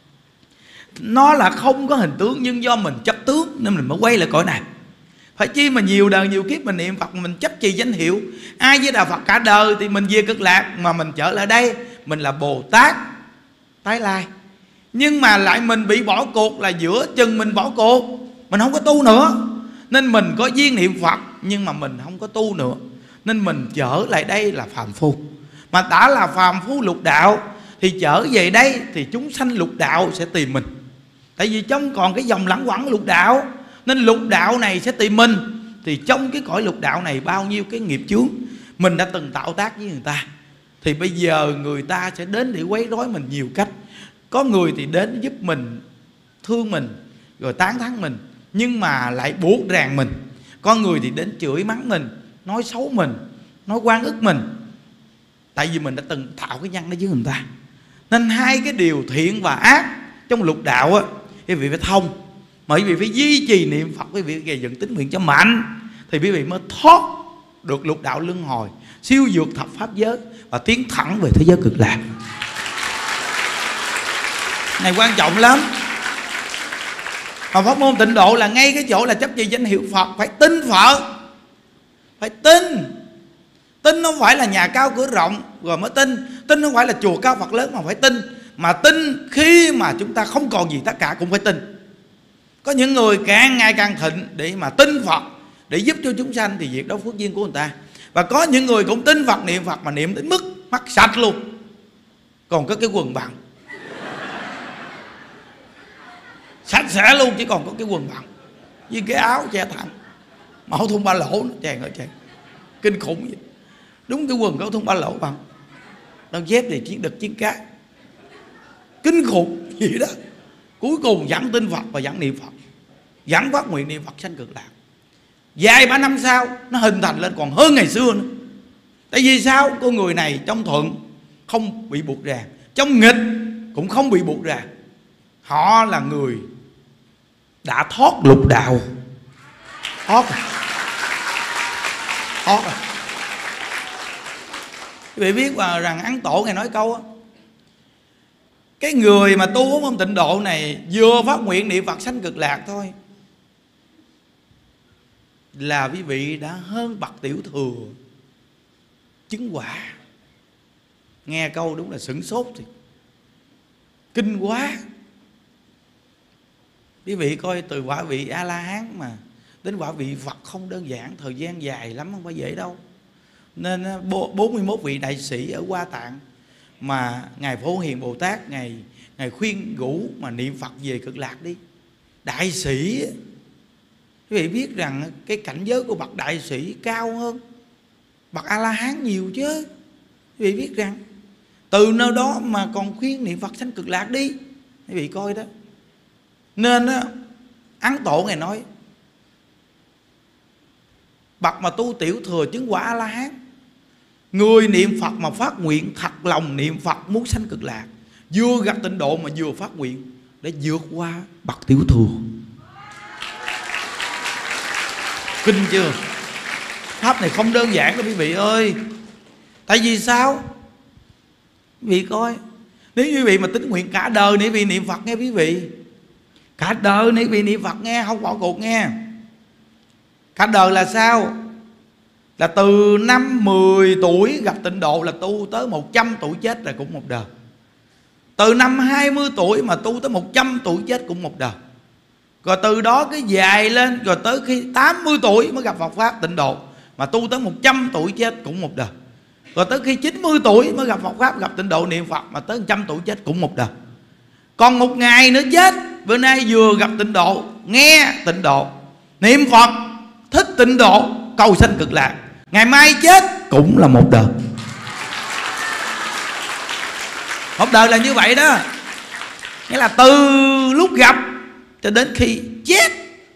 Speaker 1: nó là không có hình tướng, nhưng do mình chấp tướng nên mình mới quay lại cõi này. Phải chi mà nhiều đời nhiều kiếp mình niệm Phật, mình chấp trì danh hiệu ai với Đạo Phật cả đời, thì mình về Cực Lạc, mà mình trở lại đây mình là Bồ Tát tái lai. Nhưng mà lại mình bị bỏ cuộc, là giữa chừng mình bỏ cuộc, mình không có tu nữa. Nên mình có duyên niệm Phật, nhưng mà mình không có tu nữa, nên mình trở lại đây là phàm phu. Mà đã là phàm phu lục đạo, thì trở về đây thì chúng sanh lục đạo sẽ tìm mình. Tại vì trong còn cái dòng lẳng quẩn lục đạo, nên lục đạo này sẽ tìm mình. Thì trong cái cõi lục đạo này bao nhiêu cái nghiệp chướng mình đã từng tạo tác với người ta, thì bây giờ người ta sẽ đến để quấy rối mình nhiều cách. Có người thì đến giúp mình, thương mình, rồi tán thán mình, nhưng mà lại buộc ràng mình. Có người thì đến chửi mắng mình, nói xấu mình, nói oan ức mình. Tại vì mình đã từng tạo cái nhân đó với người ta. Nên hai cái điều thiện và ác trong lục đạo á, quý vị phải thông. Mà quý vị phải duy trì niệm Phật, quý vị gây dựng tín nguyện cho mạnh, thì quý vị mới thoát được lục đạo luân hồi, siêu vượt thập pháp giới và tiến thẳng về thế giới cực lạc. Này quan trọng lắm. Mà pháp môn Tịnh Độ là ngay cái chỗ là chấp trì danh hiệu Phật, phải tin Phật, phải tin. Tin không phải là nhà cao cửa rộng rồi mới tin, tin không phải là chùa cao Phật lớn mà phải tin, mà tin khi mà chúng ta không còn gì tất cả cũng phải tin. Có những người càng ngày càng thịnh để mà tin Phật, để giúp cho chúng sanh thì việc đó phước duyên của người ta. Và có những người cũng tin Phật, niệm Phật mà niệm đến mức mắt sạch luôn, còn có cái quần bặn sạch sẽ luôn, chỉ còn có cái quần bặn với cái áo che thẳng, mẫu thun ba lỗ nó chàng ở chàng kinh khủng vậy. Đúng cái quần có thun ba lỗ bằng, đôi dép thì chiến đực chiến cá, kinh khủng gì đó. Cuối cùng vẫn tin Phật và vẫn niệm Phật, vẫn phát nguyện niệm Phật sanh cực lạc. Vài ba năm sau nó hình thành lên còn hơn ngày xưa nữa. Tại vì sao? Con người này trong thuận không bị buộc ràng, trong nghịch cũng không bị buộc ràng. Họ là người đã thoát lục đạo. Thoát rồi. Thoát rồi. Quý vị biết mà rằng Ấn Tổ Ngài nói câu á, cái người mà tu pháp môn Tịnh Độ này vừa phát nguyện niệm Phật sanh cực lạc thôi là quý vị đã hơn bậc tiểu thừa chứng quả. Nghe câu đúng là sửng sốt thì kinh quá. Quý vị coi từ quả vị A-la-hán mà đến quả vị Phật không đơn giản, thời gian dài lắm, không phải dễ đâu. Nên bốn mươi mốt vị đại sĩ ở Hoa Tạng mà Ngài Phổ Hiền Bồ Tát Ngài, Ngài khuyên nhủ mà niệm Phật về cực lạc đi. Đại sĩ, quý vị biết rằng cái cảnh giới của bậc đại sĩ cao hơn bậc A-la-hán nhiều chứ. Quý vị biết rằng từ nơi đó mà còn khuyên niệm Phật sanh cực lạc đi. Quý vị coi đó. Nên á, Ấn Tổ Ngài nói bậc mà tu tiểu thừa chứng quả A-la-hán, người niệm Phật mà phát nguyện thật lòng niệm Phật muốn sanh cực lạc, vừa gặp Tịnh Độ mà vừa phát nguyện để vượt qua bậc tiểu thừa. Kinh chưa? Pháp này không đơn giản đâu quý vị ơi. Tại vì sao? Quý vị coi, nếu quý vị mà tính nguyện cả đời để quý vị niệm Phật nghe quý vị, cả đời để quý vị niệm Phật nghe, không bỏ cuộc nghe. Cả đời là sao? Là từ năm mười tuổi gặp Tịnh Độ là tu tới một trăm tuổi chết là cũng một đời. Từ năm hai mươi tuổi mà tu tới một trăm tuổi chết cũng một đời. Rồi từ đó cái dài lên, rồi tới khi tám mươi tuổi mới gặp Phật Pháp Tịnh Độ mà tu tới một trăm tuổi chết cũng một đời. Rồi tới khi chín mươi tuổi mới gặp Phật Pháp, gặp Tịnh Độ niệm Phật mà tới một trăm tuổi chết cũng một đời. Còn một ngày nữa chết, bữa nay vừa gặp Tịnh Độ, nghe Tịnh Độ, niệm Phật, thích Tịnh Độ, cầu sanh cực lạc, ngày mai chết cũng là một đời. Một đời là như vậy đó. Nghĩa là từ lúc gặp cho đến khi chết.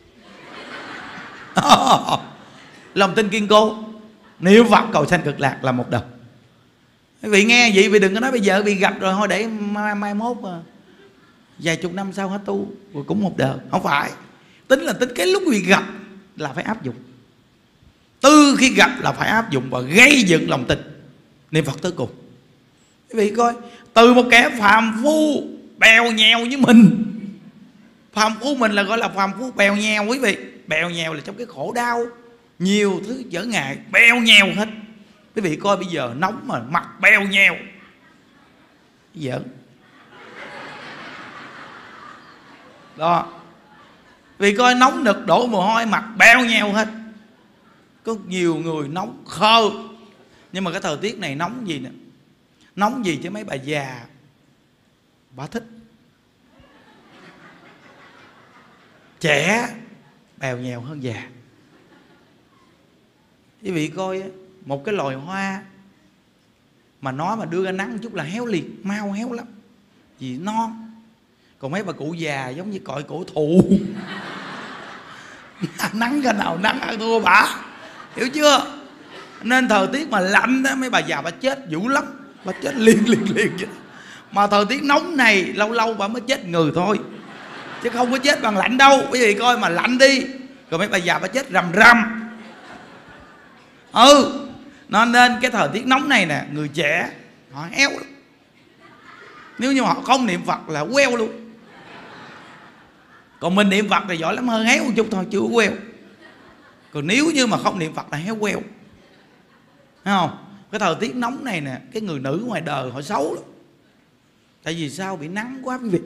Speaker 1: Lòng tin kiên cố, niệm Phật cầu sanh cực lạc là một đời. Quý vị nghe vậy, vì đừng có nói bây giờ bị gặp rồi thôi để mai, mai mốt mà vài chục năm sau hết tu rồi cũng một đời. Không phải. Tính là tính cái lúc bị gặp là phải áp dụng. Từ khi gặp là phải áp dụng và gây dựng lòng tin niệm Phật tới cùng. Quý vị coi, từ một kẻ phàm phu bèo nhèo như mình. Phàm phu mình là gọi là phàm phu bèo nhèo quý vị. Bèo nhèo là trong cái khổ đau, nhiều thứ trở ngại, bèo nhèo hết. Quý vị coi bây giờ nóng mà mặt bèo nhèo, giỡn đó. Vì coi nóng nực đổ mồ hôi mặt bèo nhèo hết. Có nhiều người nóng khờ. Nhưng mà cái thời tiết này nóng gì nè, nóng gì chứ mấy bà già bà thích. Trẻ bèo nhèo hơn già. Quý vị coi một cái loài hoa mà nó mà đưa ra nắng một chút là héo liệt, mau héo lắm vì non. Còn mấy bà cụ già giống như cội cổ thụ nắng cái nào nắng ăn thua bả, hiểu chưa? Nên thời tiết mà lạnh đó mấy bà già bà chết dữ lắm, bà chết liền liền liền vậy. Mà thời tiết nóng này lâu lâu bà mới chết người thôi, chứ không có chết bằng lạnh đâu. Quý vị coi mà lạnh đi rồi mấy bà già bà chết rầm rầm. Ừ, nên nên cái thời tiết nóng này nè, người trẻ họ héo lắm. Nếu như họ không niệm Phật là queo luôn. Còn mình niệm Phật thì giỏi lắm, hơn héo một chút thôi, chưa queo. Còn nếu như mà không niệm Phật là héo queo. Thấy không? Cái thời tiết nóng này nè, cái người nữ ngoài đời họ xấu lắm. Tại vì sao? Bị nắng quá quý vị.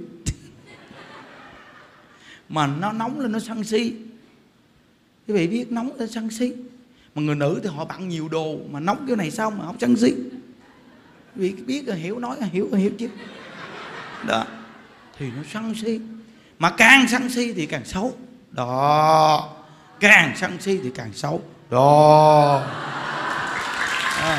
Speaker 1: Mà nó nóng lên nó sân si. Quý vị biết nóng lên sân si. Mà người nữ thì họ bận nhiều đồ, mà nóng kiểu này sao mà không sân si. Quý vị biết rồi, hiểu nói hiểu hiểu chứ. Đó, thì nó sân si. Mà càng sân si thì càng xấu. Đó, càng sân si thì càng xấu. Đó. À.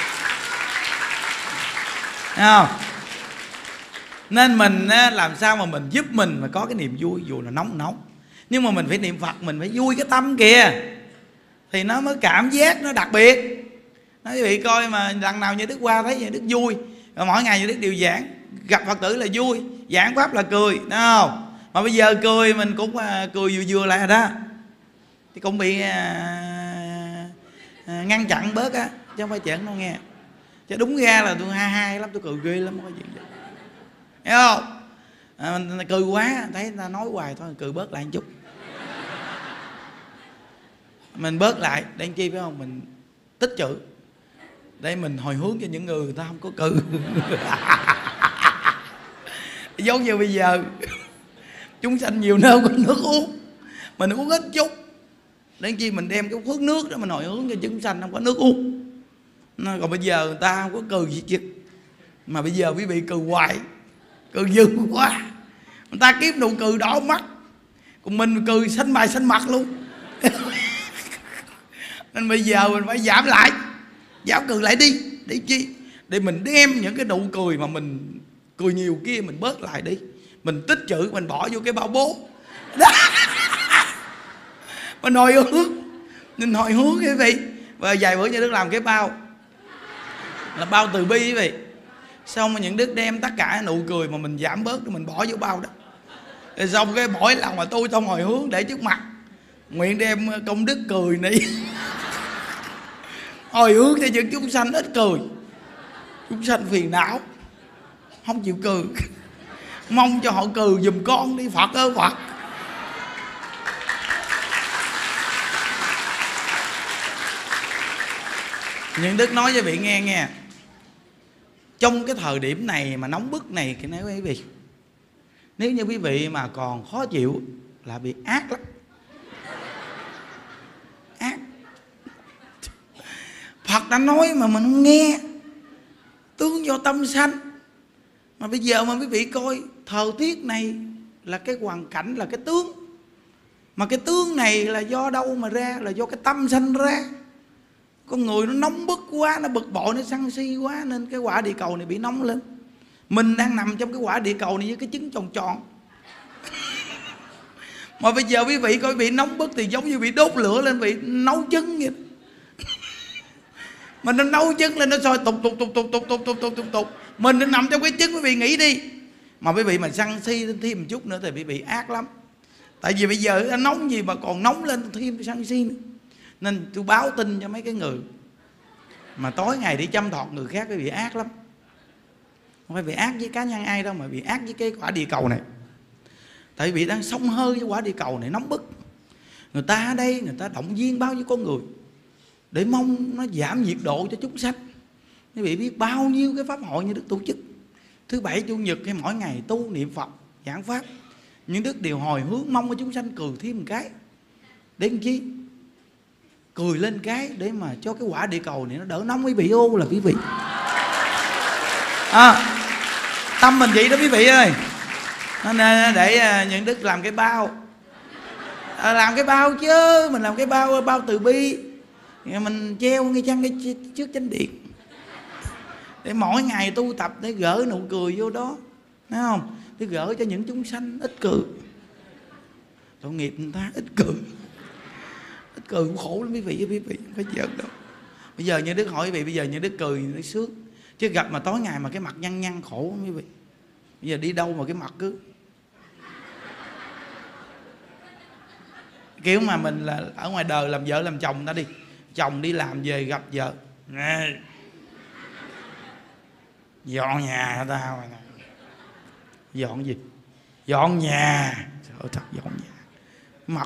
Speaker 1: Thấy không? Nên mình làm sao mà mình giúp mình mà có cái niềm vui, dù là nóng nóng. Nhưng mà mình phải niệm Phật, mình phải vui cái tâm kìa, thì nó mới cảm giác nó đặc biệt. Nói quý vị coi mà lần nào như Đức qua thấy như Đức vui. Rồi mỗi ngày như Đức đều giảng, gặp Phật tử là vui, giảng pháp là cười, đúng không? Mà bây giờ cười mình cũng cười vừa vừa lại rồi đó, thì cũng bị à, à, ngăn chặn bớt á, chứ không phải chuyện đâu nghe. Chứ đúng ra là tôi hai hai lắm, tôi cười ghê lắm, không có chuyện gì. Hiểu không? À, mình cười quá, thấy người ta nói hoài thôi, cười bớt lại một chút. Mình bớt lại, để chi phải không? Mình tích chữ để mình hồi hướng cho những người người ta không có cười. Giống như bây giờ chúng sanh nhiều nơi có nước uống, mình uống ít chút, để chi mình đem cái phước nước đó mình hồi hướng cho chúng sanh không có nước uống. Còn bây giờ người ta không có cười gì chứ. Mà bây giờ quý vị cười hoài, cười dữ quá, người ta kiếm nụ cười đỏ mắt, còn mình cười xanh mày xanh mặt luôn. Nên bây giờ mình phải giảm lại, giảm cười lại đi. Để chi? Để mình đem những cái nụ cười mà mình cười nhiều kia mình bớt lại đi, mình tích trữ, mình bỏ vô cái bao bố đó. Mình hồi hướng, mình hồi hướng quý vị. Và vài bữa như Đức làm cái bao là bao từ bi quý vị. Xong rồi những Đức đem tất cả nụ cười mà mình giảm bớt mình bỏ vô bao đó. Rồi xong cái mỗi lần mà tôi trong hồi hướng để trước mặt, nguyện đem công đức cười này hồi hướng cho những chúng sanh ít cười, chúng sanh phiền não không chịu cười, mong cho họ cười giùm con đi Phật ơi Phật. Những Đức nói với vị nghe nghe, trong cái thời điểm này mà nóng bức này, cái nói quý vị, nếu như quý vị mà còn khó chịu là bị ác lắm. Ác. Phật đã nói mà mình không nghe, tướng do tâm sanh. Mà bây giờ mà quý vị coi, thời tiết này là cái hoàn cảnh, là cái tướng. Mà cái tướng này là do đâu mà ra? Là do cái tâm sanh ra. Con người nó nóng bức quá, nó bực bội, nó sân si quá, nên cái quả địa cầu này bị nóng lên. Mình đang nằm trong cái quả địa cầu này với cái trứng tròn tròn. Mà bây giờ quý vị coi bị nóng bức thì giống như bị đốt lửa lên, bị nấu trứng vậy. Mình nó nấu trứng lên, nó sôi tục tục tục tục tục tục tục tục tục tục. Mình nó nằm trong cái trứng, quý vị nghĩ đi. Mà quý vị mà sân si thêm một chút nữa thì quý vị ác lắm. Tại vì bây giờ nó nóng gì mà còn nóng lên thêm sân si nữa. Nên tôi báo tin cho mấy cái người mà tối ngày đi chăm thọt người khác, quý vị ác lắm. Không phải bị ác với cá nhân ai đâu, mà bị ác với cái quả địa cầu này. Tại vì đang xông hơi với quả địa cầu này nóng bức. Người ta ở đây, người ta động viên bao nhiêu con người để mong nó giảm nhiệt độ cho chúng sanh. Quý vị biết bao nhiêu cái pháp hội như Đức tổ chức thứ bảy chủ nhật hay mỗi ngày tu niệm Phật giảng pháp, những Đức đều hồi hướng mong cho chúng sanh cười thêm một cái. Để làm chi? Cười lên cái để mà cho cái quả địa cầu này nó đỡ nóng quý vị ô là quý vị. À, tâm mình vậy đó quý vị ơi. Nên để những Đức làm cái bao, à, làm cái bao chứ, mình làm cái bao bao từ bi, mình treo ngay chân cái trước chánh điện để mỗi ngày tu tập để gỡ nụ cười vô đó, thấy không? Để gỡ cho những chúng sanh ít cười. Tội nghiệp người ta ít cười, ít cười cũng khổ lắm quý vị, quý vị không phải giỡn đâu. Bây giờ như Đức hỏi quý vị, bây giờ như Đức cười Đức sướng, Chứ gặp mà tối ngày mà cái mặt nhăn nhăn khổ lắm quý vị. Bây giờ đi đâu mà cái mặt cứ kiểu mà mình là ở ngoài đời làm vợ làm chồng ta đi, chồng đi làm về gặp vợ, nè dọn nhà tao rồi nè. Dọn gì? Dọn nhà. Trời ơi, thật dọn nhà. Mặt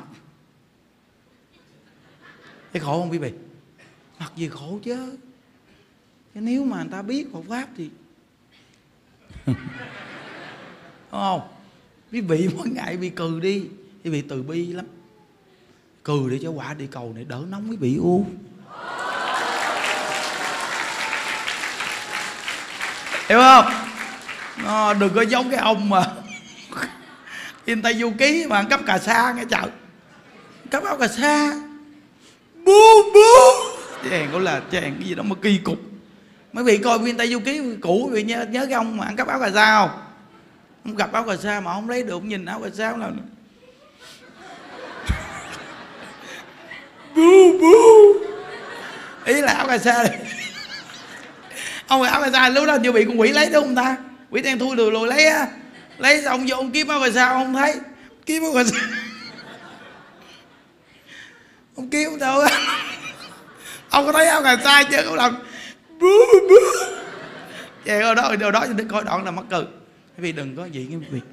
Speaker 1: cái khổ không quý vị? Mặt gì khổ chứ. Chứ nếu mà người ta biết Phật pháp thì đúng không? Quý vị mỗi ngày bị cười đi, quý vị từ bi lắm. Cười để cho quả địa cầu này đỡ nóng quý vị u. Hiểu không? Nó đừng có giống cái ông mà in Tây Du Ký mà cấp cà sa nghe chợ, cấp áo cà sa bú bú chèn cũng là chèn cái gì đó mà kỳ cục. Mấy vị coi phim Tây Du Ký cũ, quý vị nhớ, nhớ cái ông mà ăn cắp áo cà sa không? Ông gặp áo cà sa mà không lấy được, nhìn áo cà sa là bú bú, ý là áo cà sa này. Ông áo cà sa lúc đó chưa bị con quỷ lấy đúng không ta? Quỷ đen thui lùi lùi lấy á, lấy xong vô ông kiếm áo cà sa ông không thấy, kiếm áo cà sa ông kiếm đâu á, ông có thấy áo cà sa chứ? Ông làm bú bú vậy ở đó, ở đó đừng coi đoạn là mắc cười. Quý vị đừng có gì cái việc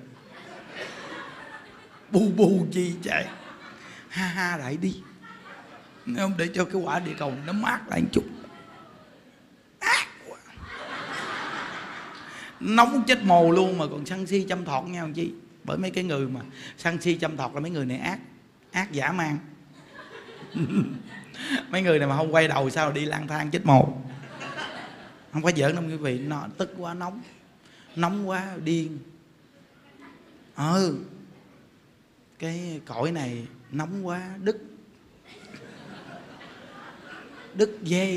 Speaker 1: bù bù gì chạy, ha ha lại đi, không để cho cái quả địa cầu nó mát lại một chút. Ác quá, nóng chết mồ luôn mà còn sân si chăm thọt nhau chi. Bởi mấy cái người mà sân si chăm thọt là mấy người này ác, ác dã man. Mấy người này mà không quay đầu sao đi lang thang chết mồ. Không có giỡn đâu quý vị, nó tức quá, nóng nóng quá điên. Ừ, cái cõi này nóng quá đứt đứt dê.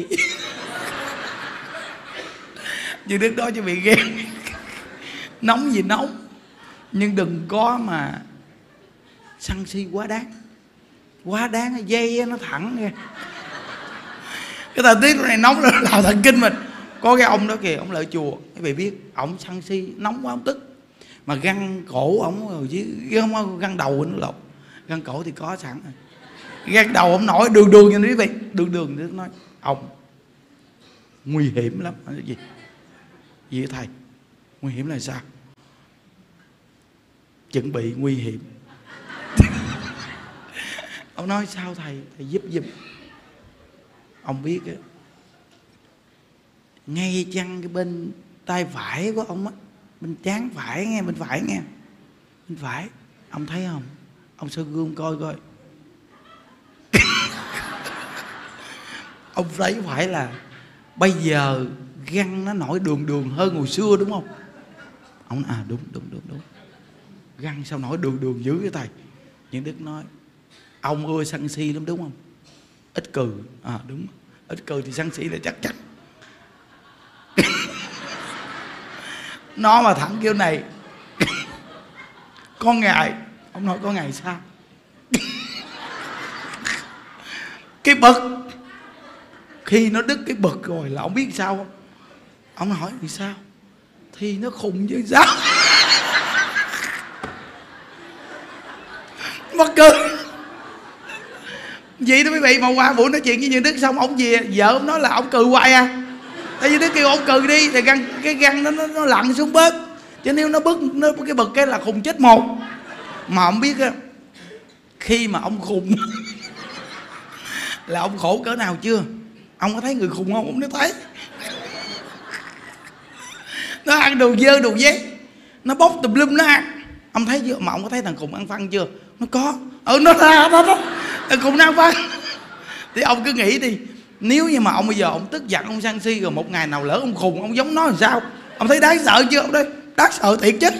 Speaker 1: Như đứt đó cho bị ghen. Nóng gì nóng, nhưng đừng có mà sân si quá đáng. Quá đáng dây nó thẳng kìa. Cái thời tiết này nóng là làm thần kinh mình. Có cái ông đó kìa, ông lợi chùa, quý vị biết, ổng sân si nóng quá ông tức, mà găng cổ ổng rồi chứ không, găng đầu nó lột, găng cổ thì có sẵn rồi, găng đầu ông nổi đường đường như quý vị, đường đường nó nói ông nguy hiểm lắm. Gì gì vậy thầy? Nguy hiểm là sao? Chuẩn bị nguy hiểm. Ông nói sao thầy? Thầy giúp giùm. Ông biết á, ngay chăng cái bên tay phải của ông á, bên trán phải nghe, bên phải nghe, bên phải, ông thấy không? Ông soi gương coi coi. Ông thấy phải là bây giờ găng nó nổi đường đường hơn hồi xưa đúng không? Ông nói, à đúng đúng đúng đúng, găng sao nổi đường đường dữ vậy thầy? Những Đức nói ông ưa sân si lắm đúng không? Ít cười. À đúng, ít cười thì sân si là chắc chắn. Nó mà thẳng kiểu này. Có ngày, ông nói có ngày sao? Cái bực, khi nó đứt cái bực rồi là ông biết sao không? Ông hỏi vì sao? Thì nó khùng chứ sao? Mắc cười. Vậy đó quý vị, mà qua buổi nói chuyện với Như Đức xong ông về, vợ ông nói là ông cười hoài à. Tại vì Đức kêu ông cười đi thì găng, cái găng nó, nó nó lặn xuống bớt. Chứ nếu nó bứt nó cái bực cái là khùng chết một. Mà ông biết á, khi mà ông khùng là ông khổ cỡ nào chưa? Ông có thấy người khùng không? Ông nó thấy. Nó ăn đồ dơ đồ giấy, nó bốc tùm lum nó ăn. Ông thấy chưa? Mà ông có thấy thằng khùng ăn phân chưa? Nó có. Ừ nó ra đó đó. Thằng khùng nó ăn phân. Thì ông cứ nghĩ đi, nếu như mà ông bây giờ ông tức giận, ông sân si, rồi một ngày nào lỡ ông khùng, ông giống nó làm sao? Ông thấy đáng sợ chưa? Ông đây đáng sợ thiệt chứ.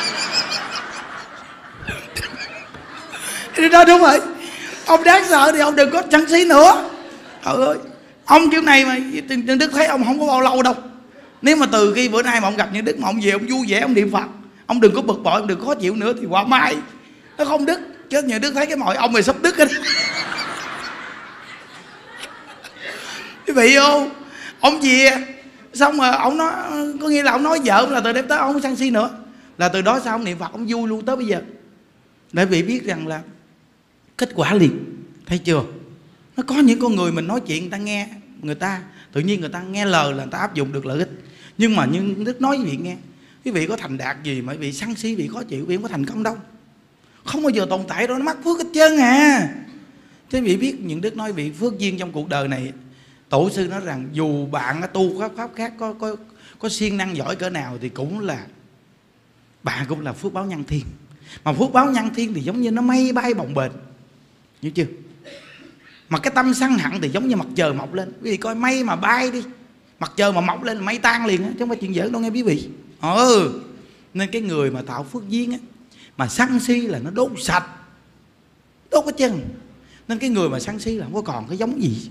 Speaker 1: Thì đó đúng rồi. Ông đáng sợ thì ông đừng có sân si nữa. Trời ơi, ông kiểu này mà Nhân Đức thấy ông không có bao lâu đâu. Nếu mà từ khi bữa nay mà ông gặp Nhân Đức mà ông về ông vui vẻ, ông niệm Phật, ông đừng có bực bội, ông đừng có khó chịu nữa, thì qua mai nó không đứt. Chứ Nhân Đức thấy cái mọi ông này sắp đứt hết. Quý vị không? Ông về Xong rồi ông nói, có nghĩa là ông nói vợ là từ đêm tới ông không sân si nữa, là từ đó sao ông niệm Phật ông vui luôn tới bây giờ. Để vị biết rằng là kết quả liền. Thấy chưa? Nó có những con người mình nói chuyện người ta nghe, người ta tự nhiên người ta nghe lời là người ta áp dụng được lợi ích. Nhưng mà như Đức nói với vị nghe, quý vị có thành đạt gì mà quý vị sân si, vị khó chịu, vị không có thành công đâu. Không bao giờ tồn tại đâu, nó mắc phước hết trơn à. Thế vị biết những Đức nói vị phước duyên trong cuộc đời này. Tổ sư nói rằng dù bạn tu pháp pháp khác có có có siêng năng giỏi cỡ nào thì cũng là bạn cũng là phước báo nhân thiên. Mà phước báo nhân thiên thì giống như nó mây bay bồng bềnh, hiểu chưa? Mà cái tâm sân hận thì giống như mặt trời mọc lên. Quý vị coi mây mà bay đi, mặt trời mà mọc lên mây tan liền á, chứ không phải chuyện giỡn đâu nghe quý vị. Ừ. Nên cái người mà tạo phước duyên á, mà sân si là nó đốt sạch, đốt cái chân. Nên cái người mà sân si là không có còn cái giống gì,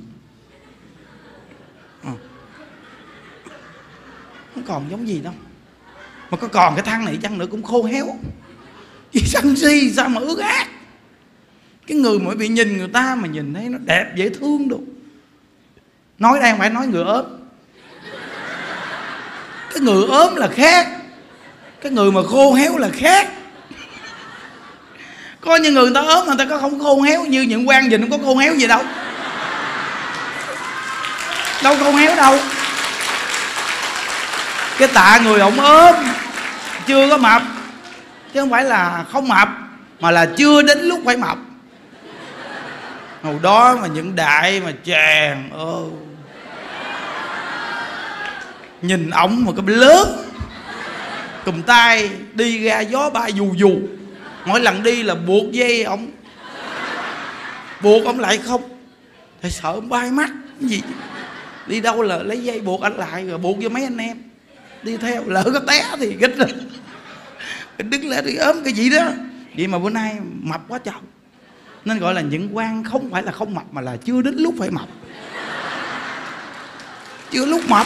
Speaker 1: à. Không còn giống gì đâu. Mà có còn cái thân này chăng nữa cũng khô héo. Vì sân si sao mà ướt át. Cái người mà bị nhìn người ta mà nhìn thấy nó đẹp dễ thương đâu. Nói đây không phải nói người ốm. Cái người ốm là khác, cái người mà khô héo là khác. Có những người, người ta ốm người ta có không khô héo như những quan gì, không có khô héo gì đâu. Đâu khô héo đâu. Cái tạ người ổng ốm, chưa có mập, chứ không phải là không mập, mà là chưa đến lúc phải mập. Hồi đó mà những đại mà chàng ơi, nhìn ổng mà cái lớn, cùm tay đi ra gió bay dù dù, mỗi lần đi là buộc dây ổng, buộc ổng lại không, tại sợ ổng bay mắt cái gì. Đi đâu là lấy dây buộc anh lại rồi buộc vô mấy anh em đi theo, lỡ có té thì gích rồi đứng lên đi ốm cái gì đó. Vậy mà bữa nay mập quá trời. Nên gọi là những quan không phải là không mập, mà là chưa đến lúc phải mập, chưa lúc mập.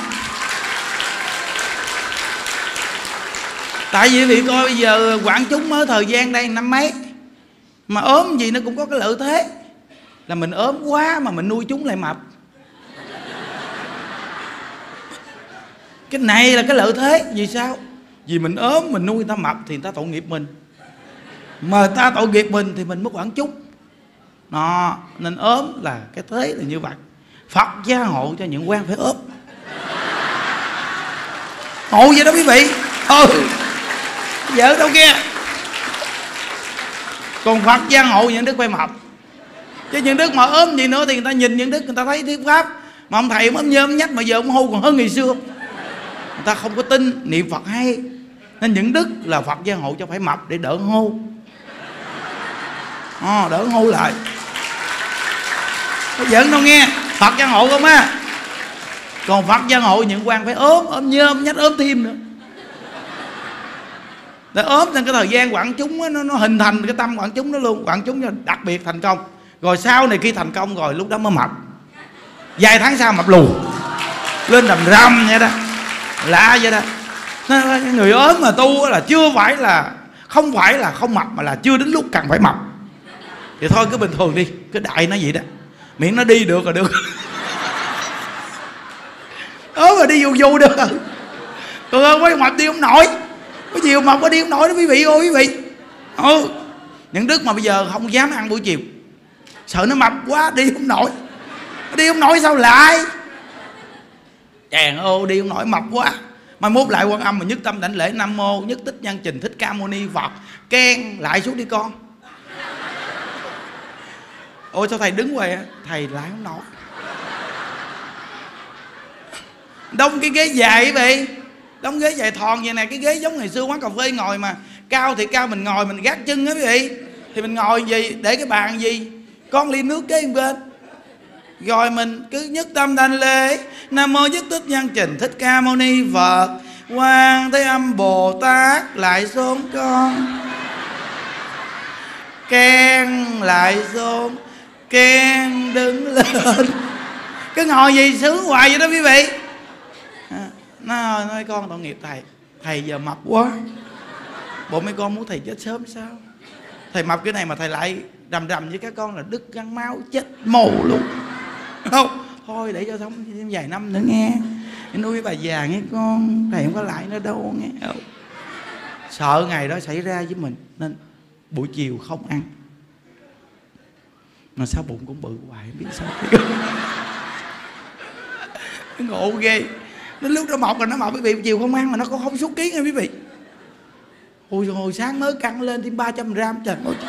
Speaker 1: Tại vì vị coi bây giờ quảng chúng mới thời gian đây năm mấy mà ốm gì nó cũng có cái lợi thế là mình ốm quá mà mình nuôi chúng lại mập. Cái này là cái lợi thế. Vì sao? Vì mình ốm mình nuôi người ta mập thì người ta tội nghiệp mình, mà người ta tội nghiệp mình thì mình mới quản chúng. Đó, nên ốm là cái thế là như vậy. Phật gia hộ cho những quan phải ốm, hộ vậy đó quý vị. Ừ, vợ đâu kia. Còn Phật gia hộ những đức phải mập. Chứ những đức mà ốm gì nữa thì người ta nhìn những đức người ta thấy thuyết pháp. Mà ông thầy ốm nhơm nhách mà giờ ông hô còn hơn ngày xưa, người ta không có tin niệm Phật hay. Nên những đức là Phật gia hộ cho phải mập để đỡ hô, à, đỡ hô lại. Có giỡn đâu nghe. Phật gia hộ không á. Còn Phật gia hộ những quan phải ốm, ốm nhơm nhách ốm thêm nữa. Để ốm nên cái thời gian quảng chúng đó, nó, nó hình thành cái tâm quảng chúng đó luôn. Quảng chúng đặc biệt thành công. Rồi sau này khi thành công rồi lúc đó mới mập. Vài tháng sau mập lù lên đầm râm vậy đó, lạ vậy đó. Nên người ốm mà tu là chưa phải là, không phải là không mập, mà là chưa đến lúc cần phải mập. Thì thôi cứ bình thường đi, cứ đại nó vậy đó, miễn nó đi được là được. Ốm mà đi dù dù được. Còn ơn mấy mập đi không nổi. Có chiều mập có đi không nổi đó quý vị ơi quý vị. Ừ. Những đức mà bây giờ không dám ăn buổi chiều, sợ nó mập quá đi không nổi. Đi không nổi sao lại. Chàng ô đi không nổi mập quá. Mai mốt lại Quan Âm mà nhất tâm đảnh lễ Nam Mô Nhất Tích Nhân Trình Thích Ca Mâu Ni Phật, khen lại xuống đi con. Ôi sao thầy đứng hoài á. Thầy lại không nổi. Đông cái ghế dài vậy, đông ghế dài thòn vậy nè. Cái ghế giống ngày xưa quán cà phê ngồi mà cao thì cao, mình ngồi mình gác chân á quý vị. Thì mình ngồi gì để cái bàn gì con ly nước kế bên, rồi mình cứ nhất tâm đảnh lễ Nam Mô Nhất Tích Nhân Trình Thích Ca Mâu Ni Phật, Quan Thế Âm Bồ Tát lại xôn con, khen lại xôn, khen đứng lên. Cứ ngồi gì sướng hoài vậy đó quý vị. À, nói, nói con tội nghiệp thầy, thầy giờ mập quá, bộ mấy con muốn thầy chết sớm sao? Thầy mập cái này mà thầy lại rầm rầm với các con là đứt gân máu chết mồ luôn. Không, thôi để cho sống vài năm nữa nghe. nuôi bà già nghe con, thầy không có lại nữa đâu nghe. Sợ ngày đó xảy ra với mình nên buổi chiều không ăn. Mà sao bụng cũng bự hoài, không biết sao. Ngộ ghê. Đến lúc nó mọc rồi nó mọc quý vị, chiều không ăn mà nó cũng không xuất ký nha quý vị. Hồi, hồi sáng mới căng lên thêm ba trăm gram. Trời ơi,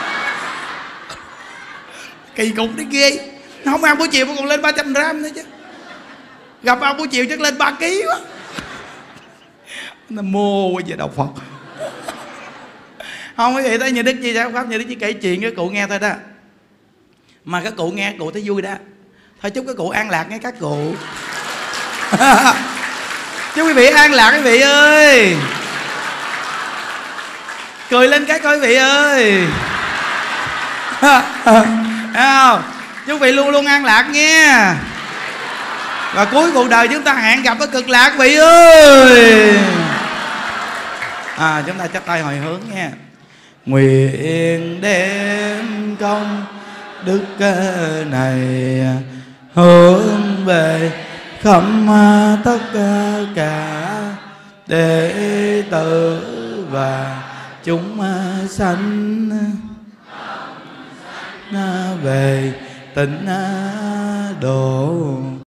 Speaker 1: kỳ cục đấy ghê. Nó không ăn buổi chiều mà còn lên ba trăm gram nữa chứ. Gặp ăn buổi chiều chắc lên ba ký quá. Nó mô qua về đạo Phật. Không quý vị thấy như Đức Chi sao Pháp, như Đức Chi kể chuyện cái cụ nghe thôi đó. Mà các cụ nghe cụ thấy vui đó. Thôi chúc các cụ an lạc nghe các cụ. Chúc quý vị an lạc quý vị ơi. Cười lên cái coi quý vị ơi. Không? Chúc quý vị luôn luôn an lạc nha. Và cuối cuộc đời chúng ta hẹn gặp ở cực lạc quý vị ơi. À, chúng ta chắp tay hồi hướng nha. Nguyện đem công đức này hướng về khắp tất cả đệ tử và chúng sanh về tịnh độ.